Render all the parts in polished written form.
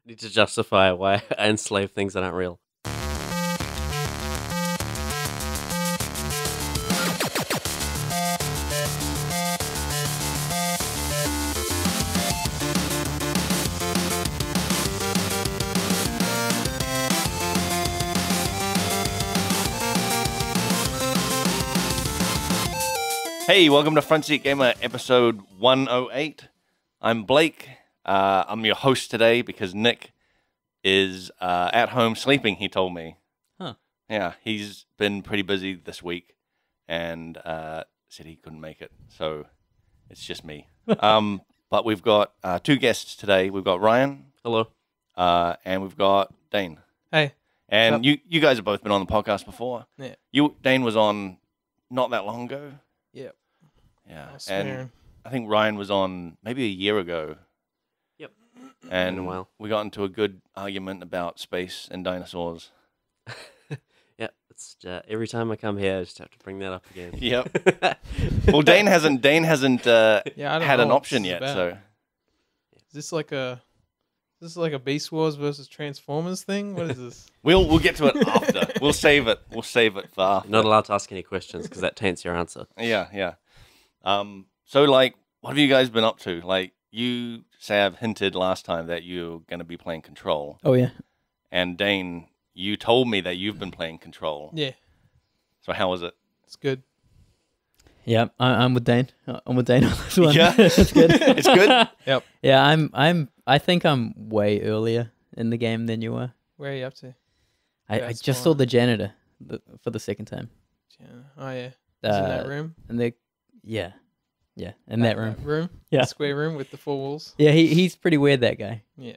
Need to justify why I enslave things that aren't real. Hey, welcome to Front Seat Gamer episode 108. I'm Blake. I'm your host today because Nick is at home sleeping, he told me. Huh. Yeah, he's been pretty busy this week and said he couldn't make it, so it's just me. But we've got two guests today. We've got Ryan. Hello. And we've got Dane. Hey. And you guys have both been on the podcast before. Yeah. Dane was on not that long ago. Yep. Yeah. I swear. And I think Ryan was on maybe a year ago. Yep. And Been a while. we got into a good argument about space and dinosaurs. Yeah, it's every time I come here, I just have to bring that up again. Yep. Well, Dane hasn't I don't had know an what option this is yet, about. so Is this like a Beast Wars versus Transformers thing? What is this? we'll get to it after. We'll save it for after. You're not allowed to ask any questions because that taints your answer. Yeah. So like, what have you guys been up to? Like, you say I've hinted last time that you're going to be playing Control, Oh yeah. and Dane, you told me that you've been playing Control. Yeah, So how was it? it's good. Yeah, I'm with Dane. I'm with Dane on this one. Yeah? It's good. It's good? Yep. Yeah, I think I'm way earlier in the game than you were. Where are you up to? I That's just saw fine. the janitor for the second time. Yeah. Oh yeah. Is in that room? And in that room. Room. Yeah. The square room with the four walls. Yeah, he's pretty weird, that guy. Yeah.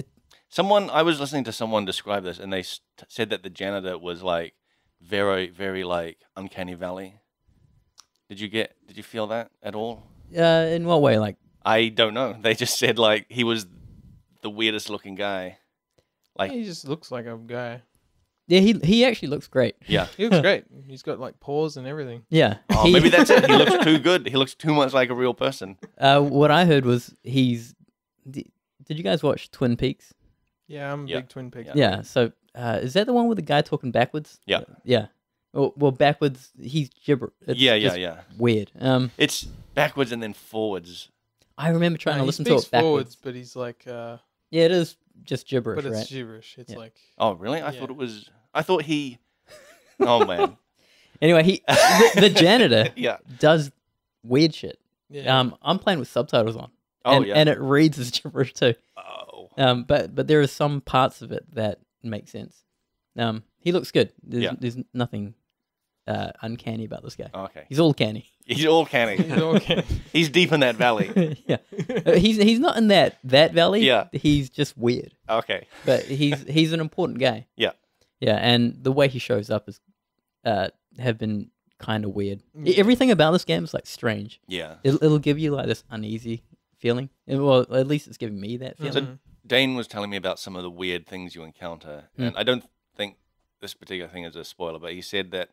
I was listening to someone describe this, and they said that the janitor was like very, very like uncanny valley. Did you feel that at all? In what way? Like, I don't know. They just said like he was the weirdest looking guy. Like, He just looks like a guy. yeah, he actually looks great. yeah. He looks great. He's got like paws and everything. Yeah. Oh, maybe that's it. He looks too good. He looks too much like a real person. What I heard was did you guys watch Twin Peaks? Yeah, I'm a Yeah. big Twin Peaks. Yeah. So is that the one with the guy talking backwards? Yeah. Yeah. Well, backwards, he's gibber. It's Yeah. just weird. It's backwards and then forwards. I remember trying to He listen to speaks it backwards. forwards, but he's like, Yeah, it is just gibberish, but it's right? gibberish. It's Yeah. like, Oh, really? I Yeah. thought it was. I thought he. Oh man. Anyway, the janitor Yeah. does weird shit. yeah. I'm playing with subtitles on. Oh and, yeah. and it reads as gibberish too. Oh. But there are some parts of it that make sense. He looks good. There's nothing uncanny about this guy. Okay. He's all canny. He's all canny. He's okay. He's deep in that valley. Yeah, he's not in that valley. Yeah. He's just weird. Okay. But he's an important guy. Yeah. Yeah, and the way he shows up is have been kind of weird. Yeah. Everything about this game is like strange. Yeah. It'll give you like this uneasy feeling. Well, at least it's giving me that feeling. So Mhm. Dane was telling me about some of the weird things you encounter, and I don't think this particular thing is a spoiler, but he said that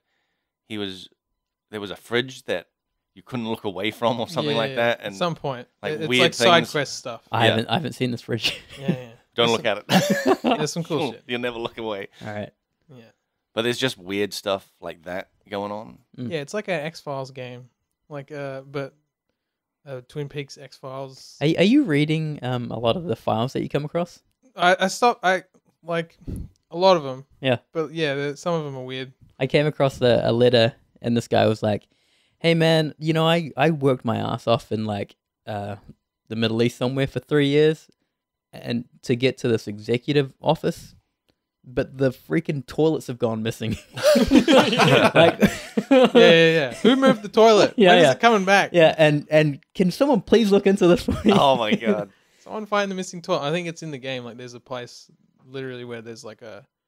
there was a fridge that you couldn't look away from or something like Yeah, that, At and some point, like it's weird like side things. quest stuff. I Yeah. haven't seen this fridge. Yeah. don't There's look at it. There's some cool shit. You'll never look away. All right. Yeah. But there's just weird stuff like that going on. Yeah, it's like an X-Files game. Like but Twin Peaks X-Files. Are you reading a lot of the files that you come across? I stopped I like a lot of them. Yeah. But yeah, some of them are weird. I came across a letter, and this guy was like, "Hey man, I worked my ass off in like the Middle East somewhere for 3 years, and to get to this executive office, but the freaking toilets have gone missing." Like, Yeah. Who moved the toilet? Yeah, When is yeah. it coming back? yeah, and can someone please look into this for me? Oh my god. Someone find the missing toilet. I think it's in the game. Like there's a place literally where there's like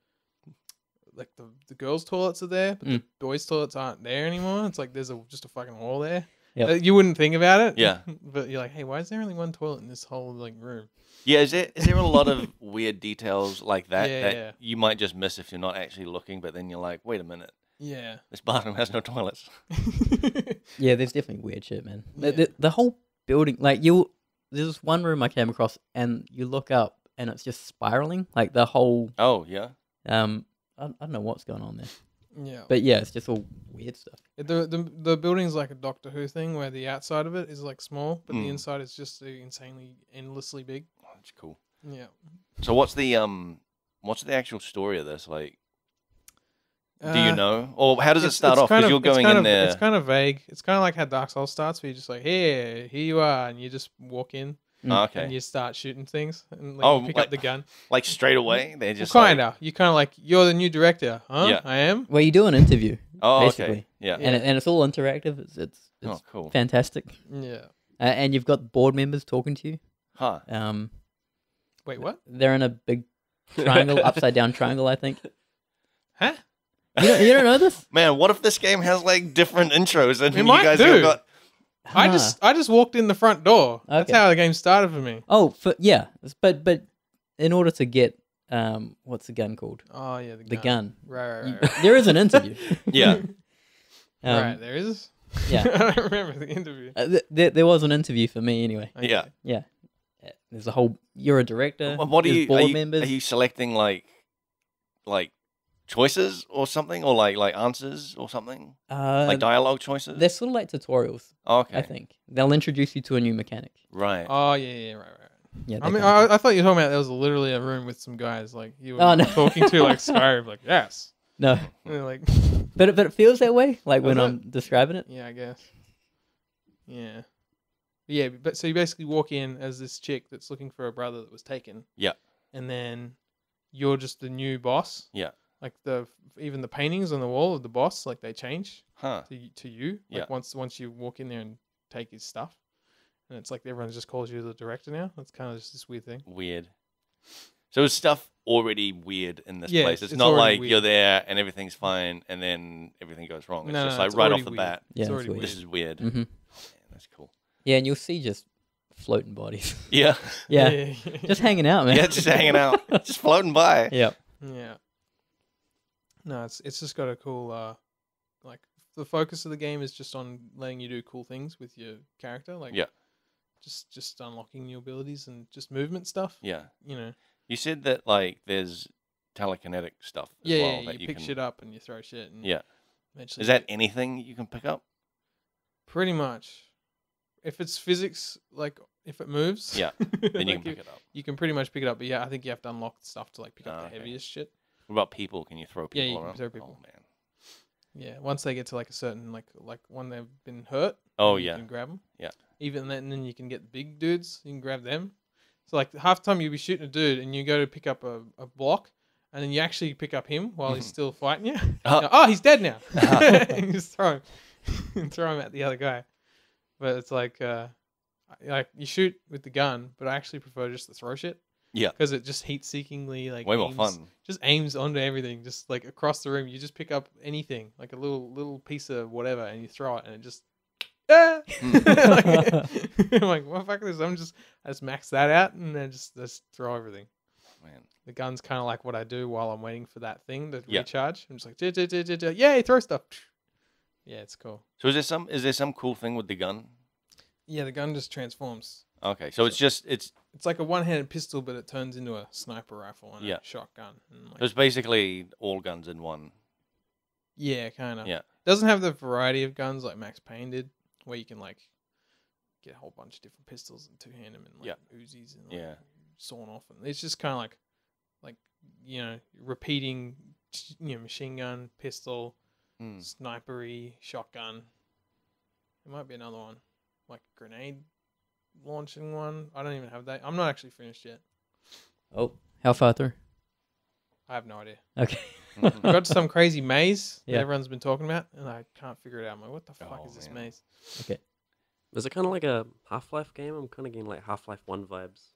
the girls' toilets are there, but the boys' toilets aren't there anymore. It's like there's just a fucking wall there. Yep. You wouldn't think about it. Yeah. But you're like, hey, why is there only one toilet in this whole like room? Yeah, is there a lot of weird details like that Yeah, that yeah. you might just miss if you're not actually looking, but then you're like, wait a minute, Yeah. this bathroom has no toilets. Yeah, there's definitely weird shit, man. Yeah. The whole building, like there's this one room I came across, and you look up, and it's just spiraling. Like the whole Oh yeah. I don't know what's going on there, Yeah. but yeah, it's just all weird stuff. The building's like a Doctor Who thing where the outside of it is like small, but the Mm. inside is just insanely, endlessly big. Oh, that's cool. Yeah. So what's the actual story of this? Like, do you know, or how does it start off? Because you're going in there. It's kind of vague. It's kind of like how Dark Souls starts, where you're just like, here you are, and you just walk in Oh, okay. and you start shooting things, and like, Oh, you pick like- up the gun. Like straight away, they're just Well, kinda. You kind of like, you're the new director, huh? Yeah. I am. Well, you do an interview, Oh, basically. okay. Yeah. and it's all interactive. It's Oh, cool. fantastic. Yeah. And you've got board members talking to you. Huh. Wait, what? They're in a big triangle, upside down triangle, I think. Huh? You don't know this? Man, what if this game has like different intros and It you might guys do. have got? I just walked in the front door. That's Okay. how the game started for me. Oh, yeah, but in order to get what's the gun called? Oh yeah, The gun. Right. You- there is an interview. Yeah. Right, there is. Yeah. I don't remember the interview. There was an interview for me anyway. Okay. Yeah. Yeah. There's a whole. You're a director. What are there's you? board members. Are you selecting like choices or something, or like answers or something, like dialogue choices? they're sort of like tutorials. Oh, okay. I think they'll introduce you to a new mechanic. Right. Oh yeah, right. Yeah. I that mean, kind of I thought you were talking about there was literally a room with some guys like you were Oh, no. talking to like Skyrim, like yes, no, and they're like but it feels that way. Like when Does I'm describing it. yeah, I guess. Yeah, but so you basically walk in as this chick that's looking for a brother that was taken. Yeah. And then you're just the new boss. Yeah. Like even the paintings on the wall of the boss, like they change Huh. to you. Like Yeah. once you walk in there and take his stuff, and it's like everyone just calls you the director now. That's kind of just this weird thing. Weird. So is stuff already weird in this Yeah, place? It's it's not already like weird. you're there and everything's fine and then everything goes wrong. It's No, just no, like it's right already off the weird. bat. Yeah, It's it's already weird. This is weird. Mm-hmm. Man, that's cool. Yeah, and you'll see just floating bodies. Yeah. yeah, just hanging out, man. Yeah, just hanging out, just floating by. Yeah. Yeah. No, it's just got a cool like the focus of the game is just on letting you do cool things with your character, like Yeah. just unlocking new abilities and just movement stuff. Yeah. You know. You said that like there's telekinetic stuff as Yeah, well yeah, that you pick can. shit up and you throw shit and Yeah. eventually Is that anything you can pick up? pretty much if it's physics, like if it moves, Yeah, Then you like can pick it up. you can pretty much pick it up, but yeah, I think you have to unlock stuff to like pick up Oh, the okay. heaviest shit. What about people? Can you throw people Yeah, you can around? throw people. Oh man. Yeah, once they get to like a certain like when they've been hurt. Oh, you yeah. can grab them. Yeah. Even then, and then you can get big dudes. You can grab them. So like half the time you'll be shooting a dude, and you go to pick up a block, and then you actually pick up him while he's still fighting you. Uh-huh. Oh, he's dead now. And you just throw him, throw him at the other guy. But it's like you shoot with the gun, but I actually prefer just to throw shit. Yeah. Because it just heat-seekingly like Way more aims- fun. Just aims onto everything, just like across the room. You just pick up anything, like a little piece of whatever, and you throw it, and it just. Ah! I'm like, what fuck is this? I just max that out and then just throw everything. Man. The gun's kind of like what I do while I'm waiting for that thing to Yeah. recharge. I'm just like, yay, throw stuff. Yeah, it's cool. So is there some cool thing with the gun? Yeah, the gun just transforms. Okay, so it's It's like a one-handed pistol, but it turns into a sniper rifle and Yeah. a shotgun. And like, it's basically all guns in one. yeah, kind of. Yeah. Doesn't have the variety of guns like Max Payne did, where you can like get a whole bunch of different pistols and two-hand them and like Uzis and like, Yeah. sawn off. And it's just kind of like repeating, machine gun, pistol, Mm. snipery, shotgun. There might be another one, like grenade launching one. I don't even have that. I'm not actually finished yet. Oh, how far through? I have no idea. Okay. I got to some crazy maze that Yeah. everyone's been talking about, and I can't figure it out. I'm like, what the fuck Oh, is this man. maze? Is it kind of like a Half-Life game? I'm kind of getting like Half-Life 1 vibes.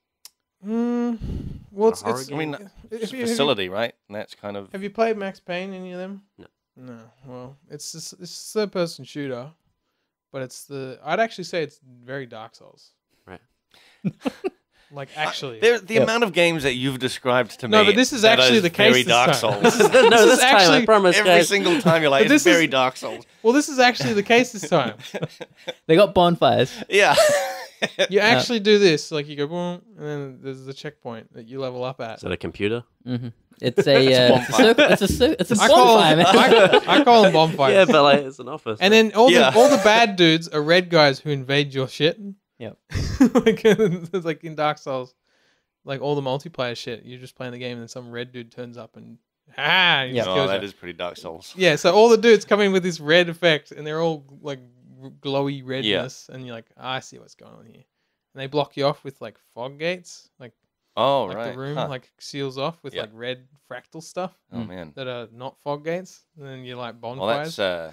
Well, A horror it's. game? I mean, if It's a you- facility, right? And that's kind of Have you played Max Payne? Any of them? No. No. Well, it's a third-person shooter, but I'd actually say it's very Dark Souls. Right. Like actually. the Yep. amount of games that you've described to me. No, but this is that actually the case very this Dark time. Souls. No, This this is time, I actually promise, Every guys. single time you're like, But it's this is- very Dark Souls. Well, this is actually the case this time. They got bonfires. Yeah. You actually do this, like you go boom, and then there's the checkpoint that you level up at. Is that a computer? Mm-hmm. It's a I call bonfire, them, man. I call them bonfires. Yeah, but like it's an office. And then all the bad dudes are red guys who invade your shit. Yep. Like it's like in Dark Souls, like all the multiplayer shit. You're just playing the game, and then some red dude turns up and he just kills that you. is pretty Dark Souls. Yeah, so all the dudes come in with this red effect, and they're all like glowy redness, and you're like, I see what's going on here. And they block you off with like fog gates, like Right. the room like seals off with like red fractal stuff. Oh man. That are not fog gates, and then you like Well, bonfires. that's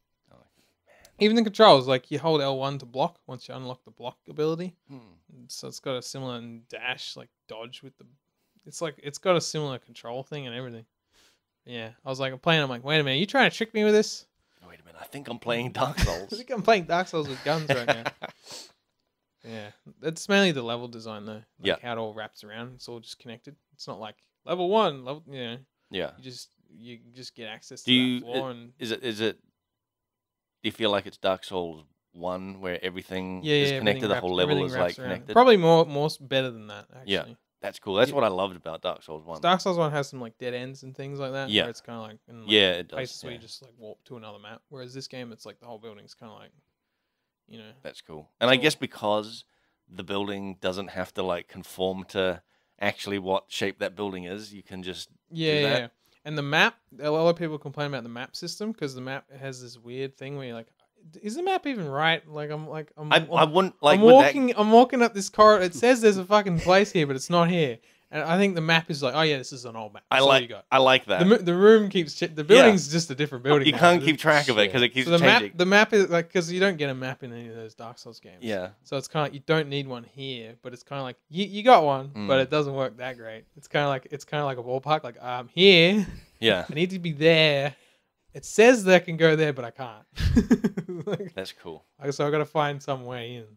Even the controls, like you hold L1 to block once you unlock the block ability. So it's got a similar dash, like dodge with the. It's got a similar control thing and everything. Yeah, I was like, I'm playing. I'm like, wait a minute, you trying to trick me with this? Wait a minute. I think I'm playing Dark I Souls. think I'm playing Dark Souls with guns right now. Yeah, it's mainly the level design though. Like how it all wraps around. It's all just connected. It's not like level 1, level. Yeah. You just get access to that floor and. Is it? Do you feel like it's Dark Souls 1 where everything Yeah, is connected? The whole level is like around. connected. Probably more better than that. Actually. Yeah. That's cool. That's what I loved about Dark Souls 1. Dark Souls 1 has some like dead ends and things like that. Yeah. Where it's kind of like, it does. places where you just like walk to another map. Whereas this game, it's like the whole building's kind of like, That's cool. And I guess because the building doesn't have to like conform to actually what shape that building is, you can just do that. Yeah. And the map, a lot of people complain about the map system because the map has this weird thing where you're like, is the map even right? Like I'm I wouldn't like I'm walking up this corridor. It says there's a fucking place here, but it's not here. And I think the map is like, oh yeah, this is an old map. That's all you got. I like that. The room keeps the building's just a different building. You now. can't keep track of it because it keeps So changing. the map is like, because you don't get a map in any of those Dark Souls games. Yeah. So it's kind of like, you don't need one here, but it's kind of like you got one, but it doesn't work that great. It's kind of like a ballpark. Like I'm here. Yeah. I need to be there. It says that I can go there, but I can't. Like, that's cool. So I got to find some way in.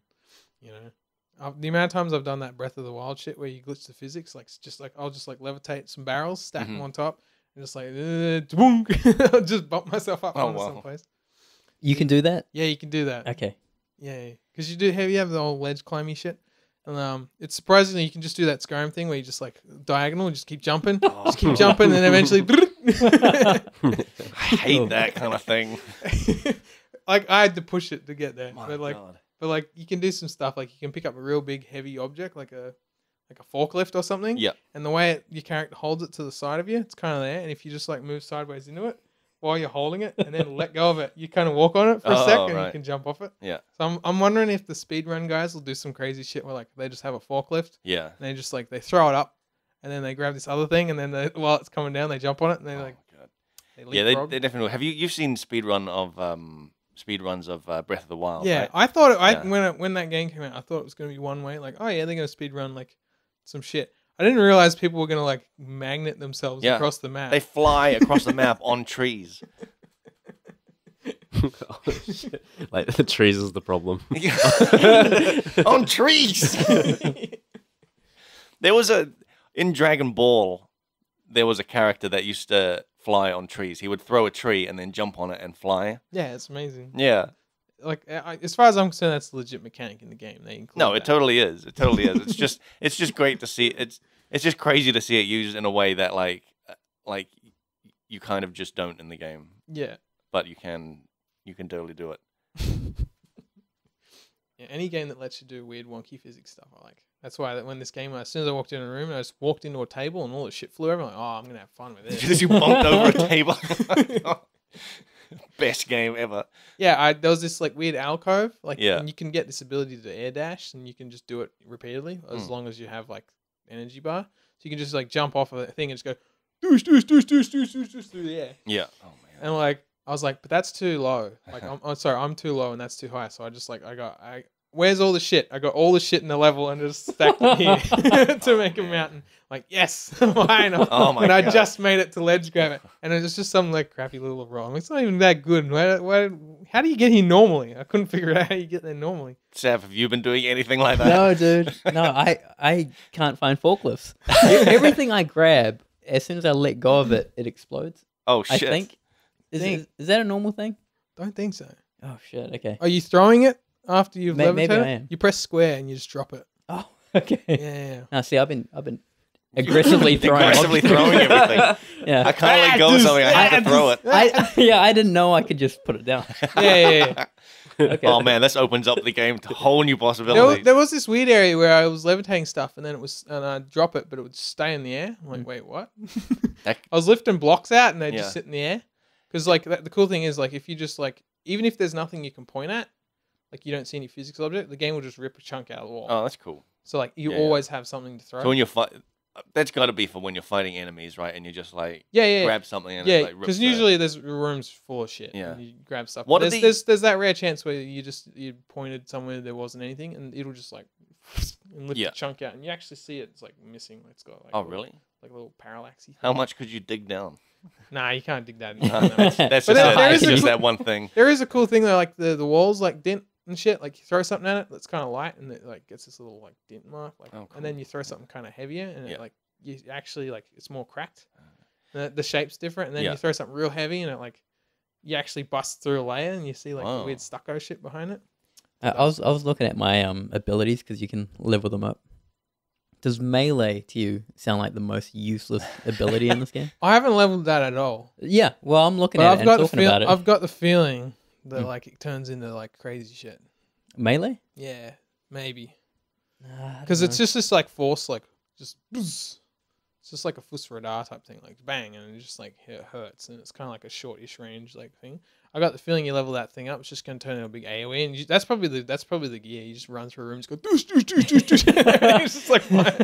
The amount of times I've done that Breath of the Wild shit where you glitch the physics, like just like I'll just like levitate some barrels, stack them on top, and just like I'll just bump myself up onto someplace. You can do that? Yeah, you can do that. Okay. Yeah, because you have the old ledge climby shit, and it's surprisingly you can just do that Skyrim thing where you just like diagonal, just keep jumping, and then eventually. I hate that kind of thing. Like I had to push it to get there, My God. But like you can do some stuff like you can pick up a real big heavy object like a forklift or something. Yeah. And the way your character holds it to the side of you, it's kind of there. And if you just like move sideways into it while you're holding it and then let go of it, you kind of walk on it for a sec and you can jump off it. Yeah. So I'm wondering if the speedrun guys will do some crazy shit where like they just have a forklift. Yeah. And they just like they throw it up and then they grab this other thing and then while it's coming down they jump on it and they God. they Yeah, they definitely. Have you've seen speedruns of Breath of the Wild? Yeah, right? I thought when that game came out, I thought it was going to be one way. Like, oh yeah, they're going to speedrun like some shit. I didn't realize people were going to like magnet themselves across the map. They fly across the map on trees. Oh, shit. Like the trees is the problem. On trees. There was in Dragon Ball. There was a character that used to fly on trees. He would throw a tree and then jump on it and fly. Yeah, it's amazing. Yeah. Like as far as I'm concerned, that's a legit mechanic in the game. They include No, that. it totally is. It totally is. It's just great to see. It's just crazy to see it used in a way that like you kind of just don't in the game. Yeah. But you can totally do it. Yeah, any game that lets you do weird, wonky physics stuff, I like. That's why when this game, as soon as I walked in a room, I just walked into a table and all the shit flew over. I'm like, oh, I'm gonna have fun with this. Because you bumped over a table. Best game ever. Yeah, there was this like weird alcove, like, Yeah. and you can get this ability to air dash, and you can just do it repeatedly as long as you have like energy bar. So you can just like jump off a thing and just go doosh through the air. Yeah. Oh man. And like I was like, but that's too low. Like I'm too low and that's too high. So I just like where's all the shit? I got all the shit in the level and just stacked it here to make a mountain. Like, yes, fine. Oh my and I God. just made it to ledge grab it. And it was just some like crappy little roll. It's not even that good. How do you get here normally? I couldn't figure out how you get there normally. Sav, have you been doing anything like that? No, dude. No, I can't find forklifts. Everything I grab, as soon as I let go of it, it explodes. Oh shit. I think. Is that a normal thing? Don't think so. Oh shit. Okay. Are you throwing it after you've Maybe I levitated, am. you press square and you just drop it. Oh, okay. Yeah. Now, see, I've been aggressively throwing Aggressively throwing everything. Yeah. I can't let go of something. I have to throw it. I didn't know I could just put it down. Yeah. Okay. Oh man, this opens up the game to whole new There, possibilities. there was this weird area where I was levitating stuff, and then I'd drop it, but it would stay in the air. I'm like, wait, what? That- I was lifting blocks out, and they'd Yeah. just sit in the air. Because like the cool thing is, like, if you just like, even if there's nothing you can point at, like you don't see any physical object, the game will just rip a chunk out of the wall. Oh, that's cool. So like you Yeah. always have something to throw. So when you're that's got to be for when you're fighting enemies, right? And you just like yeah. grab something and Yeah, it, like, rips because the- usually there's rooms full of shit. Yeah. And you grab stuff. What are There's that rare chance where you pointed somewhere there wasn't anything, and it'll just like and lift Yeah. a chunk out, and you actually see it. It's like missing. It's got like Oh really? like a little parallaxy. How much could you dig down? Nah, you can't dig that. In. That's But just, there is that's a just cool- that one thing. There is a cool thing though, like the walls like dent and shit. Like you throw something at it that's kind of light, and it like gets this little like dent mark. Like, Oh, cool. and then you throw something kind of heavier, and Yeah. it like you actually like it's more cracked. The shape's different, and then Yeah. you throw something real heavy, and it like you actually bust through a layer, and you see like the Wow. weird stucco shit behind it. I was looking at my abilities because you can level them up. Does melee to you sound like the most useless ability in this game? I haven't leveled that at all. Yeah, well, I'm looking But at I've it got and the talking about it. I've got the feeling that Hmm. like it turns into like crazy shit. Melee? Yeah, maybe I don't because it's know. just this like force like just. Bzz. It's just like a fuss radar type thing, like bang, and it just like it hurts, and it's kind of like a shortish range like thing. I got the feeling you level that thing up, it's just gonna turn into a big AOE, and that's probably the gear. You just run through a room, just go doosh, doosh, doosh, doosh, doosh. It's just like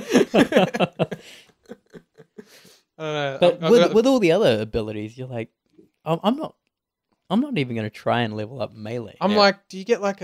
I don't know. But I've with, got- with all the other abilities, you're like, I'm not even gonna try and level up melee. I'm Yeah. like, do you get like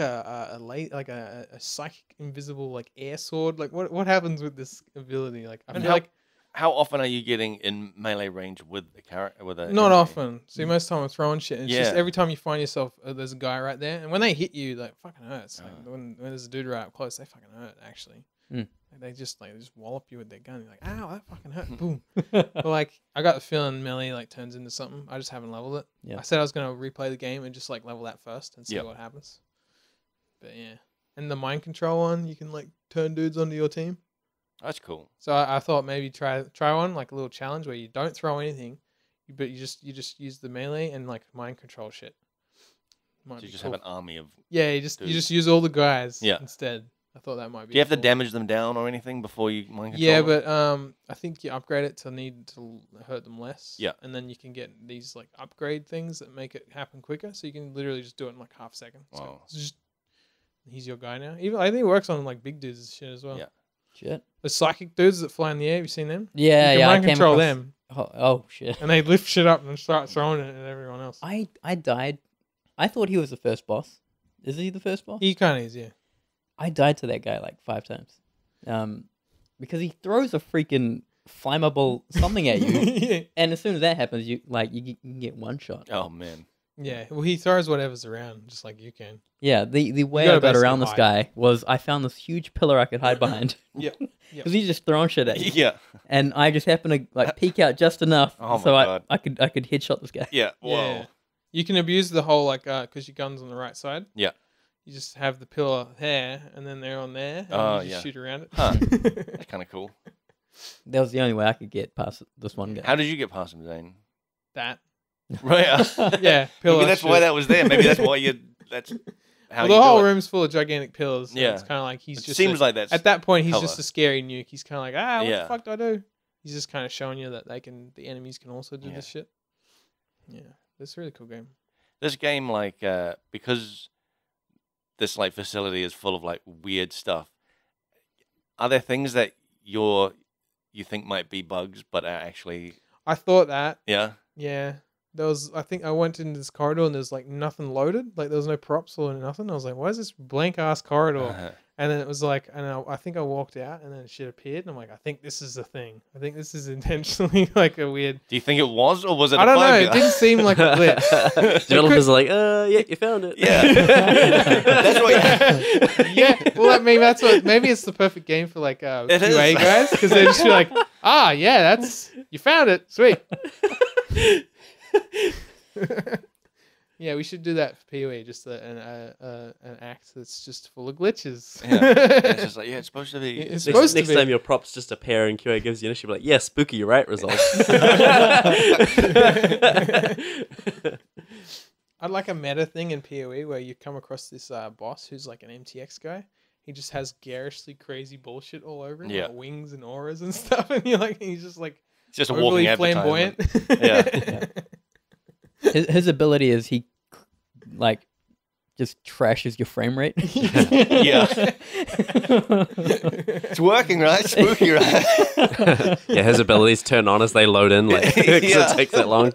a psychic invisible like air sword? Like what happens with this ability? Like I And feel like How often are you getting in melee range with the character? With a not enemy? often. See, most of the time I'm throwing shit, and it's just Yeah. every time you find yourself, there's a guy right there, and when they hit you, like fucking hurts. Like, Oh. when there's a dude right up close, they fucking hurt actually. Mm. Like, they just wallop you with their gun. You're like, ow, that fucking hurt. Boom. But like, I got the feeling melee like turns into something. I just haven't leveled it. Yeah. I said I was gonna replay the game and just like level that first and see Yep. what happens. But yeah, and the mind control one, you can like turn dudes onto your team. That's cool. So I thought maybe try one like a little challenge where you don't throw anything, but you just use the melee and like mind control shit. Might So you be just cool. have an army of. Yeah, you dudes. just use all the guys Yeah. instead. I thought that might be. Do you have to cool. damage them down or anything before you mind control? Yeah, them? but I think you upgrade it to need to hurt them less. Yeah. and then you can get these like upgrade things that make it happen quicker. So you can literally just do it in like half a second. So Wow. it's just, he's your guy now. Even I think it works on like big dudes and shit as well. Yeah. Shit. The psychic dudes that fly in the air. Have you seen them? Yeah, you can yeah. I mind came control across- them, Oh shit. and they lift shit up and start throwing it at everyone else. I died. I thought he was the first boss. Is he the first boss? He kind of is, yeah. I died to that guy like 5 times. Because he throws a freaking flammable something at you, yeah. and as soon as that happens, you can get one shot. Oh man. Yeah, well, he throws whatever's around, just like you can. Yeah, the way gotta I got basically around this hide. guy was I found this huge pillar I could hide behind. Yep. Because he's just throwing shit at you. Yeah. And I just happened to like peek out just enough Oh my so God. I could headshot this guy. Yeah. Whoa. Yeah. You can abuse the whole like because your gun's on the right side. Yeah. You just have the pillar there, and then they're on there, and Oh, you just yeah. shoot around it. Huh. That's kind of cool. That was the only way I could get past this one guy. How did you get past him, Zane? That. Right. Yeah. Pillar. Maybe that's why shit. that was there. Maybe that's why you. That's how Well, you the whole do it. room's full of gigantic pillars. So Yeah. It's kind of like he's It just seems like that's at that point he's cover. just a scary nuke. He's kind of like what Yeah. the fuck do I do? He's just kind of showing you that the enemies can also do Yeah. this shit. Yeah, it's a really cool game. this game like because this like facility is full of like weird stuff. Are there things that you think might be bugs, but are actually I thought that. yeah? Yeah. I think I went into this corridor and there's like nothing loaded. Like there was no props or nothing. I was like, why is this blank ass corridor? Uh-huh. And then it was like, I think I walked out and then shit appeared. And I'm like, I think this is the thing. I think this is intentionally like a weird. Do you think it was, or was it? I a don't know. bug? It didn't seem like a glitch. Developers are like, yeah, you found it. Yeah. That's what. Yeah. Well, I mean, that's what. Maybe it's the perfect game for like It QA is. guys because they just be like, yeah, you found it. Sweet. Yeah, we should do that for PoE. Just an act that's just full of glitches. Yeah. It's just like, it's supposed to be. It's Next, supposed to next be. time your props just appear and QA gives you an issue, like, yeah, spooky, you're right, results. I'd like a meta thing in PoE where you come across this boss who's like an MTX guy. He just has garishly crazy bullshit all over him, Yeah. like wings and auras and stuff, and he's just like It's just a overly walking flamboyant. advertisement. His ability is he like just trashes your frame rate. Yeah. It's working, right? Spooky, right? Yeah, his abilities turn on as they load in, like, 'cause Yeah. it takes that long.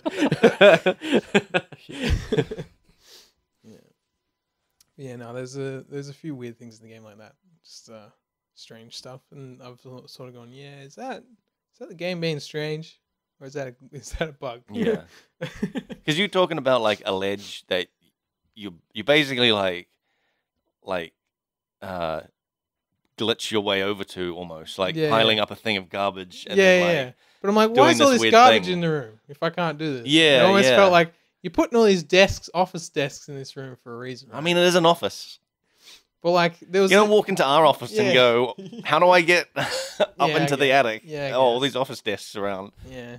Yeah, no, there's a few weird things in the game like that, just strange stuff, and I've sort of gone, yeah, is that the game being strange, or is that a bug? Yeah. Because you're talking about like a ledge that you basically like glitch your way over to almost like Yeah, piling yeah. up a thing of garbage. And Yeah, then, like, yeah. But I'm like, why doing is all this this weird garbage thing. in the room if I can't do this? Yeah, it almost yeah. felt like you're putting all these office desks in this room for a reason. I right? mean, it is an office. but like there was You don't walk into our office and Yeah. go, "How do I get up Yeah, I into the guess. attic?" Yeah, I Oh, all guess. these office desks around. yeah,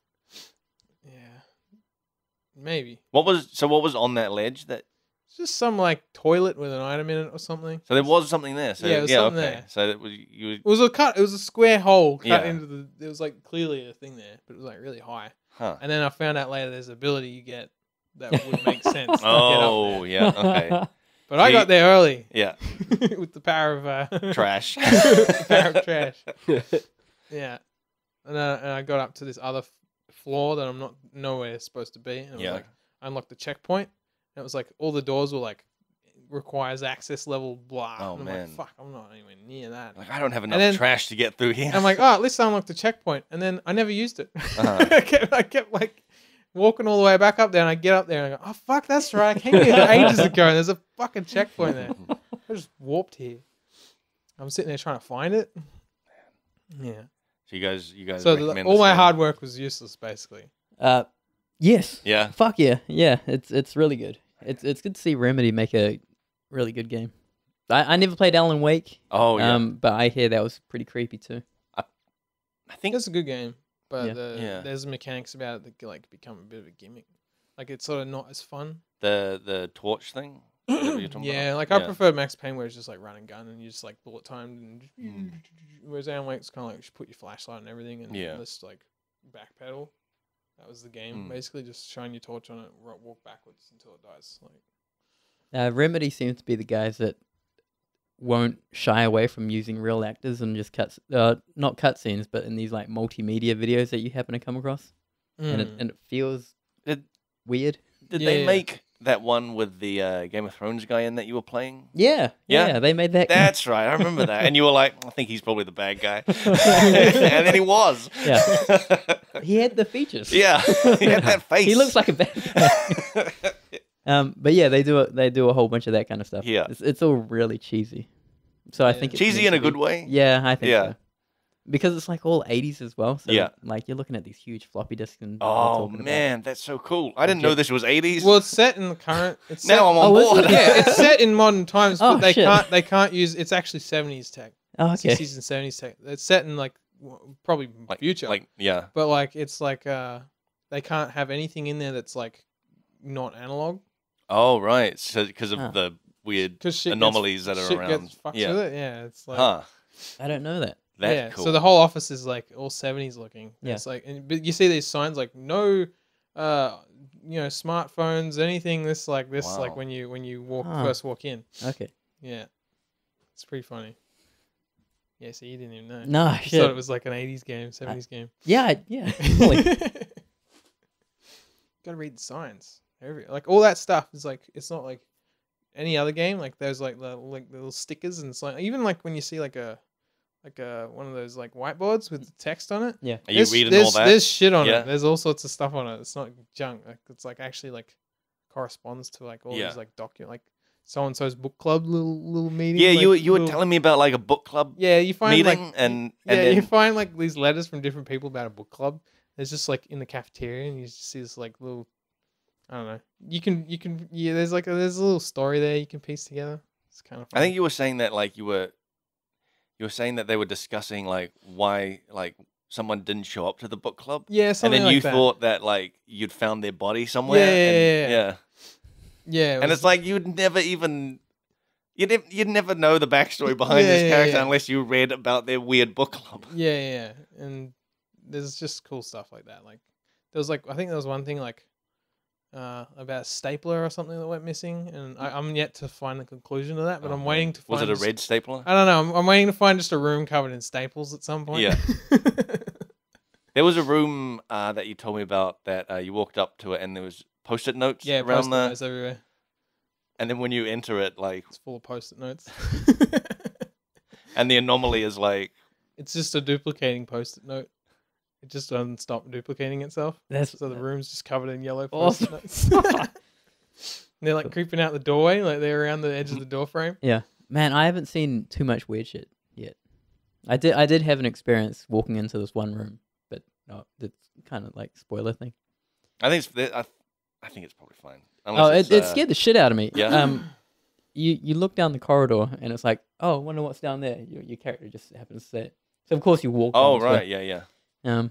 maybe What was on that ledge? That it's just some like toilet with an item in it or something. so there was something there. So Yeah, it was something okay. there. So it was you. It was a square hole cut Yeah. into the. There was like clearly a thing there, but it was like really high. Huh. And then I found out later there's an ability you get that would make sense. To Oh get up there. yeah. Okay. But I got there early Yeah. with the power of Trash. the power of trash. Yeah, and I got up to this other floor that I'm not nowhere supposed to be. And it was Yeah. like I unlocked the checkpoint. And it was like all the doors were like requires access level blah. Oh, and I'm man. like, fuck, I'm not anywhere near that. Like I don't have enough then- trash to get through here. And I'm like, oh, at least I unlocked the checkpoint, and then I never used it. Uh-huh. I kept like walking all the way back up there, and I get up there and I go, oh fuck, that's right, I came here ages ago, and there's a fucking checkpoint there. I just warped here. I'm sitting there trying to find it. Yeah. So you guys So recommend all this my game? hard work was useless, basically. Yes. Yeah. Fuck yeah. Yeah. It's really good. It's good to see Remedy make a really good game. I never played Alan Wake. Oh yeah. But I hear that was pretty creepy too. I think It's a good game, but Yeah. Yeah. there's mechanics about it that like become a bit of a gimmick. Like it's sort of not as fun. the torch thing. Is that what you're talking Yeah, about? like I prefer Max Payne where it's just like run and gun and you just like bullet timed and whereas Alan Wake's kind of like just put your flashlight and everything and Yeah. just like backpedal. That was the game. Mm. Basically just shine your torch on it, walk backwards until it dies. Like Remedy seems to be the guys that won't shy away from using real actors and just not cutscenes, but in these like multimedia videos that you happen to come across, and it feels Did- weird. Did Yeah, they yeah. make that one with the Game of Thrones guy in that you were playing? Yeah, Yeah? they made that. That's right. I remember that. And you were like, I think he's probably the bad guy. And then he was. Yeah. He had the features. Yeah. He had that face. He looks like a bad guy. But yeah, they do a whole bunch of that kind of stuff. Yeah. It's all really cheesy. So I Yeah. think it's Cheesy meant in a to be. good way? Yeah, I think Yeah. so. Because it's like all 80s as well. So Yeah. like you're looking at these huge floppy disks and they're Oh, talking about- man. That's so cool. I didn't know this was 80s. well, it's set in the current. It's set, now I'm on Oh, is board. it? yeah, it's set in modern times, but Oh, they shit. can't use. It's actually 70s tech, Oh, okay. 60s and 70s tech. It's set in like probably Like, future, Like, yeah. but like it's like they can't have anything in there that's like not analog Oh, right. So because of Huh. the weird because shit anomalies that are shit around. Gets fucked Yeah. with it. Yeah, it's like Huh. I don't know that. That's yeah. cool. So the whole office is like all 70s looking. Yeah. It's like, but you see these signs like no, smartphones, anything this like Wow. when you Huh. first walk in. Okay. Yeah, it's pretty funny. Yeah, so you didn't even know. No, You shit. thought it was like an 80s game, 70s game. Yeah. Holy- Gotta read the signs. Like all that stuff is like it's not like any other game. Like there's like the little stickers and it's like even like when you see like a one of those like whiteboards with the text on it. yeah. Are you reading all that? There's shit on Yeah. it. There's all sorts of stuff on it. It's not junk. Like it's like actually like corresponds to like all Yeah. these like like so and so's book club little meeting. Yeah, like, you were little- telling me about like a book club Yeah, you find meeting like and yeah, then you find like these letters from different people about a book club. There's just like in the cafeteria, and you just see this like little I don't know. You can yeah. There's a little story there you can piece together. It's kind of. I think you were saying that like you were saying that they were discussing like why like someone didn't show up to the book club. Yeah, And something then like you that. thought that like you'd found their body somewhere. Yeah. Yeah, And it's like you'd never even you'd never know the backstory behind this character unless you read about their weird book club. Yeah. And there's just cool stuff like that. Like there was I think there was one thing about a stapler or something that went missing, and I'm yet to find the conclusion of that. But I'm waiting to find. Was it a red stapler? I don't know. I'm waiting to find just a room covered in staples at some point. Yeah. There was a room that you told me about that you walked up to it and there was post-it notes around post-it there. notes everywhere. And then when you enter it, like It's full of post-it notes. and the anomaly is like It's just a duplicating post-it note. It just doesn't stop duplicating itself. So the room's just covered in yellow post-it notes. They're like creeping out the doorway, like they're around the edge of the door frame. Yeah, man, I haven't seen too much weird shit yet. I did have an experience walking into this one room, but no, it's kind of like spoiler thing. I think it's probably fine. It scared the shit out of me. Yeah. You look down the corridor and it's like, oh, I wonder what's down there. Your character just happens to say it. So of course you walk. Oh down this right, way. yeah.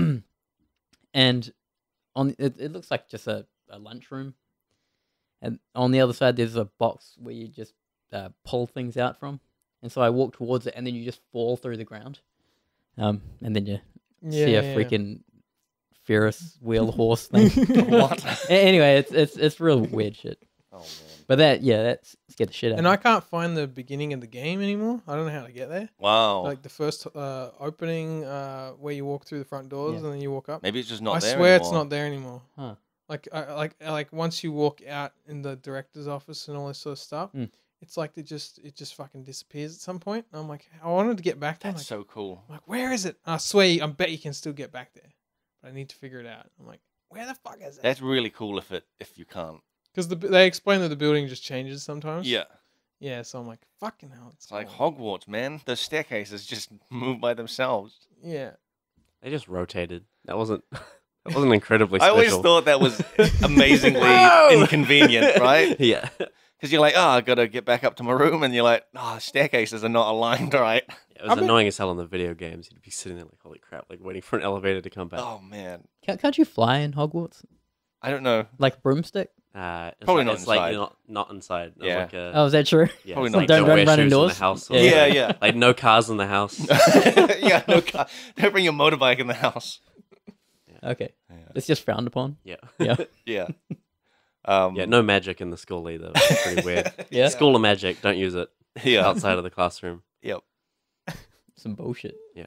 And on it looks like just a lunchroom, and on the other side there's a box where you just pull things out from. And so I walk towards it, and then you just fall through the ground, and then you see a freaking Ferris wheel horse thing. What? Anyway, it's real weird shit. Oh man. But that scared the shit out. And of me. I can't find the beginning of the game anymore. I don't know how to get there. Wow. Like the first opening where you walk through the front doors and then you walk up. Maybe it's just not I there swear anymore. it's not there anymore. Huh. Like once you walk out in the director's office and all this sort of stuff, it's like it just fucking disappears at some point. And I'm like, I wanted to get back there. That's so cool. I'm like, where is it? And I swear, I bet you can still get back there, but I need to figure it out. I'm like, where the fuck is it? That's really cool if you can't. Because they explain that the building just changes sometimes. Yeah. Yeah, so I'm like, fucking hell. It's like Hogwarts, man. The staircases just move by themselves. Yeah. They just rotated. That wasn't incredibly I special. always thought that was amazingly inconvenient, right? Yeah. Because you're like, oh, I got to get back up to my room. And you're like, oh, staircases are not aligned right. It was annoying as hell in the video games. You'd be sitting there like, holy crap, like waiting for an elevator to come back. Oh, man. Can't you fly in Hogwarts I don't know. like a broomstick? Probably not it's like inside. not inside. Yeah. Like Oh, is that true? yeah, Probably it's not. like Don't wear run shoes in indoors? the house. Or Yeah. Yeah. like no cars in the house. Yeah, no car. Don't bring your motorbike in the house. Okay, Yeah. it's just frowned upon. Yeah. Yeah, Yeah. Yeah, no magic in the school either. Which is pretty weird. yeah, School of magic, don't use it Yeah. outside of the classroom. Yep. some bullshit. Yeah,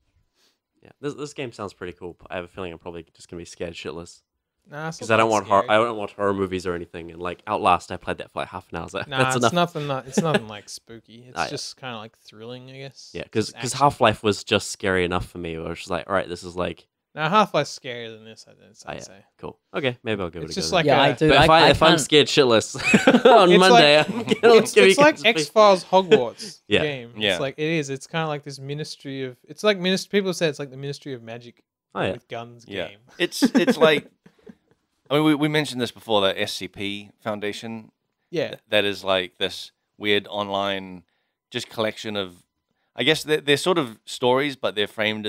this game sounds pretty cool. I have a feeling I'm probably just gonna be scared shitless Nah, because I don't want horror movies or anything. And like Outlast, I played that for like half an hour. I was like, Nah, that's it's enough. it's nothing like spooky. It's Yeah. just kind of like thrilling, I guess. Yeah, because Just action. Half-Life was just scary enough for me. Where I was just like, all right, this is like, Now Half-Life's scarier than this, I'd yeah. say. cool. Okay, maybe I'll give It's it a just go. like Yeah, I a- do. But if, I if I'm can't- scared shitless on It's Monday, like- I'm gonna give you It's like guys- X-Files Hogwarts Yeah. game. Yeah. It's like it is. It's kind of like this ministry of. It's like people say it's like the Ministry of Magic Oh yeah, with guns Yeah. game. It's like, I mean, we mentioned this before, the SCP Foundation. Yeah. That is like this weird online just collection of, I guess they're sort of stories, but they're framed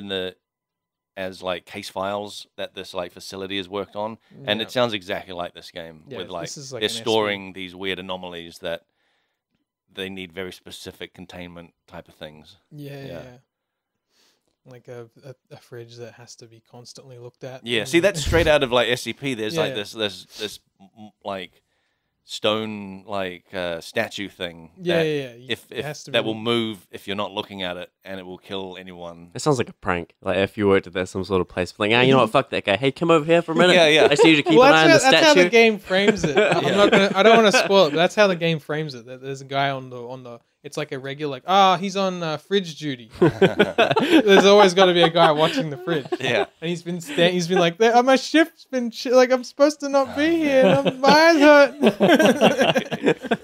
as like case files that this like facility has worked on. And Yeah. it sounds exactly like this game Yeah, with like, this is like they're an storing these weird anomalies that they need very specific containment type of things. Yeah. Like a fridge that has to be constantly looked at. Yeah, and- see, that's straight out of like SCP. There's like Yeah. this like stone like statue thing. Yeah, that yeah. If it has to that be- will move if you're not looking at it, and it will kill anyone. it sounds like a prank. Like if you worked at that some sort of place, like, you know what, fuck that guy. Hey, come over here for a minute. Yeah, yeah. I just need you to keep Well, an eye on the that's how statue. the game frames it. I'm Yeah. not gonna. I don't want to spoil it, but that's how the game frames it. That there's a guy on the. It's like a regular, like, he's on fridge duty. There's always got to be a guy watching the fridge. Yeah. And he's been like, my shift's been like, I'm supposed to not be here. And my eyes hurt.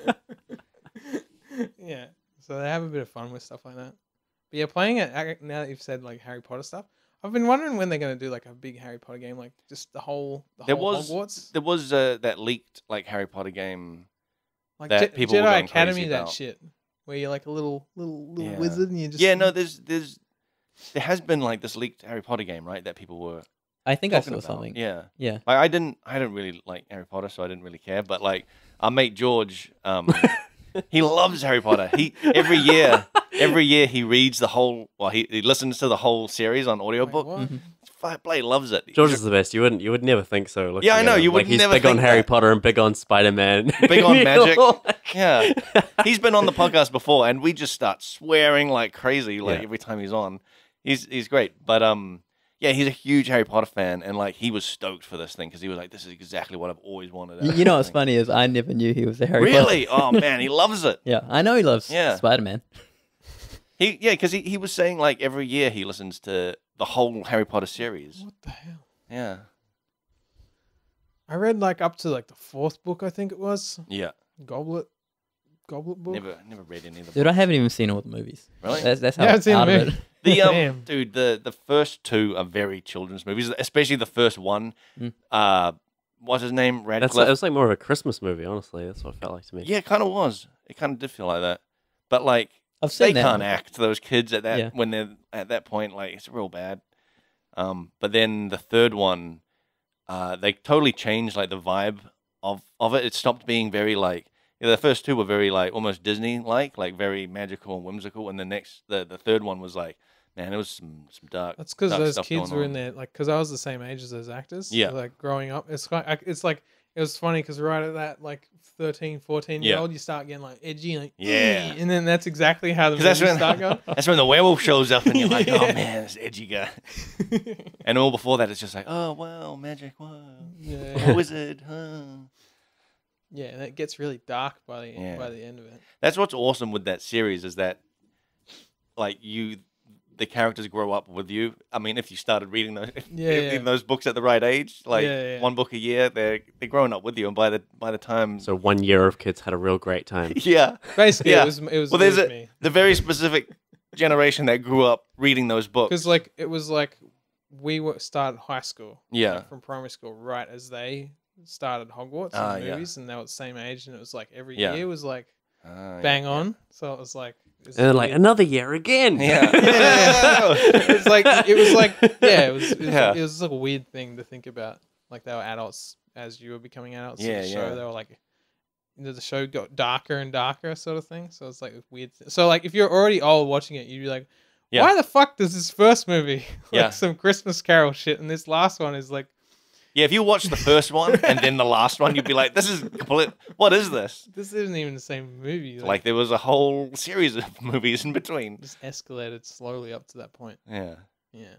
Yeah. So they have a bit of fun with stuff like that. But yeah, playing it now that you've said like Harry Potter stuff, I've been wondering when they're gonna do like a big Harry Potter game, like just the whole Hogwarts, There was that leaked like Harry Potter game. like that people were Jedi going Academy, crazy that about. shit, where you're like a little Yeah. wizard and you just Yeah, no, there has been like this leaked Harry Potter game, right? That people were I think I talking saw about. something. Yeah. Yeah. Like I didn't really like Harry Potter, so I didn't really care. But like our mate George, he loves Harry Potter. Every year he reads the whole. Well, he listens to the whole series on Wait, audiobook. what? Mhm. Blade loves it. George is the best. You would never think so. looking Yeah, I at know, him. you would like, he's never big on think Harry that. Potter and big on Spider-Man. Big on You magic. know? Yeah, he's been on the podcast before, and we just start swearing like crazy. Like Yeah. every time he's on, he's great. But yeah, he's a huge Harry Potter fan, and like he was stoked for this thing because he was like, "This is exactly what I've always wanted." out of You know what's everything." funny is I never knew he was a Harry Potter. Really? Oh man, he loves it. Yeah, I know he loves Yeah. Spider-Man. Because he was saying like every year he listens to the whole Harry Potter series. What the hell? Yeah, I read like up to like the 4th book, I think it was yeah. Goblet book. Never read any of the Dude, I haven't even seen all the movies. Really? That's how Yeah, I've seen out the of movie. it. The Damn. dude, the first 2 are very children's movies, especially the first one. Mm. What's his name? It Radcliffe. was like more of a Christmas movie, honestly. That's what it felt like to me. Yeah, it kind of was. It kind of did feel like that. But like I've they seen that. can't act, those kids at that Yeah. when they're at that point. Like it's real bad. But then the third one, they totally changed like the vibe of it. It stopped being very like. Yeah, the first 2 were very like almost Disney like very magical and whimsical, and the third one was like, man, it was some dark. That's because dark those stuff kids going were in on. there, like, because I was the same age as those actors. Yeah. Like, growing up. It's like, it was funny because right at that, like, 13, 14-year-old, you start getting, like, edgy, like, Yeah. and then that's exactly how the 'Cause that's movies when- start going. That's when the werewolf shows up, and you're like, oh Yeah. man, this edgy guy. And all before that, it's just like, oh wow, magic, wow, Yeah. wizard, huh? Yeah, and it gets really dark by the Yeah. end of it. That's what's awesome with that series is that, like the characters grow up with you. I mean, if you started reading those, reading those books at the right age, like Yeah. one book a year, they're growing up with you, and by the time, So 1 year of kids had a real great time. yeah, Basically, Yeah. it was well, it there's was me. the very specific generation that grew up reading those books. Because, like, it was like we started high school. Yeah. Like, from primary school right as they started Hogwarts Ah, and yeah. movies, and they were the same age, and it was like every Yeah. year was like Ah, bang on. So it was like, this And is then like weird. another year again. Yeah. It's like it was like yeah, Yeah. it was like a weird thing to think about. Like they were adults as you were becoming adults. Yeah, in the show, yeah. they were like, the show got darker and darker, sort of thing. So it's like a weird. So like if you're already old watching it, you'd be like, Yeah. why the fuck does this first movie like Yeah. some Christmas Carol shit, and this last one is like, Yeah, if you watch the first one and then the last one, you'd be like, "This is complete. What is this?" this isn't even the same movie. Like there was a whole series of movies in between. just escalated slowly up to that point. Yeah, Yeah.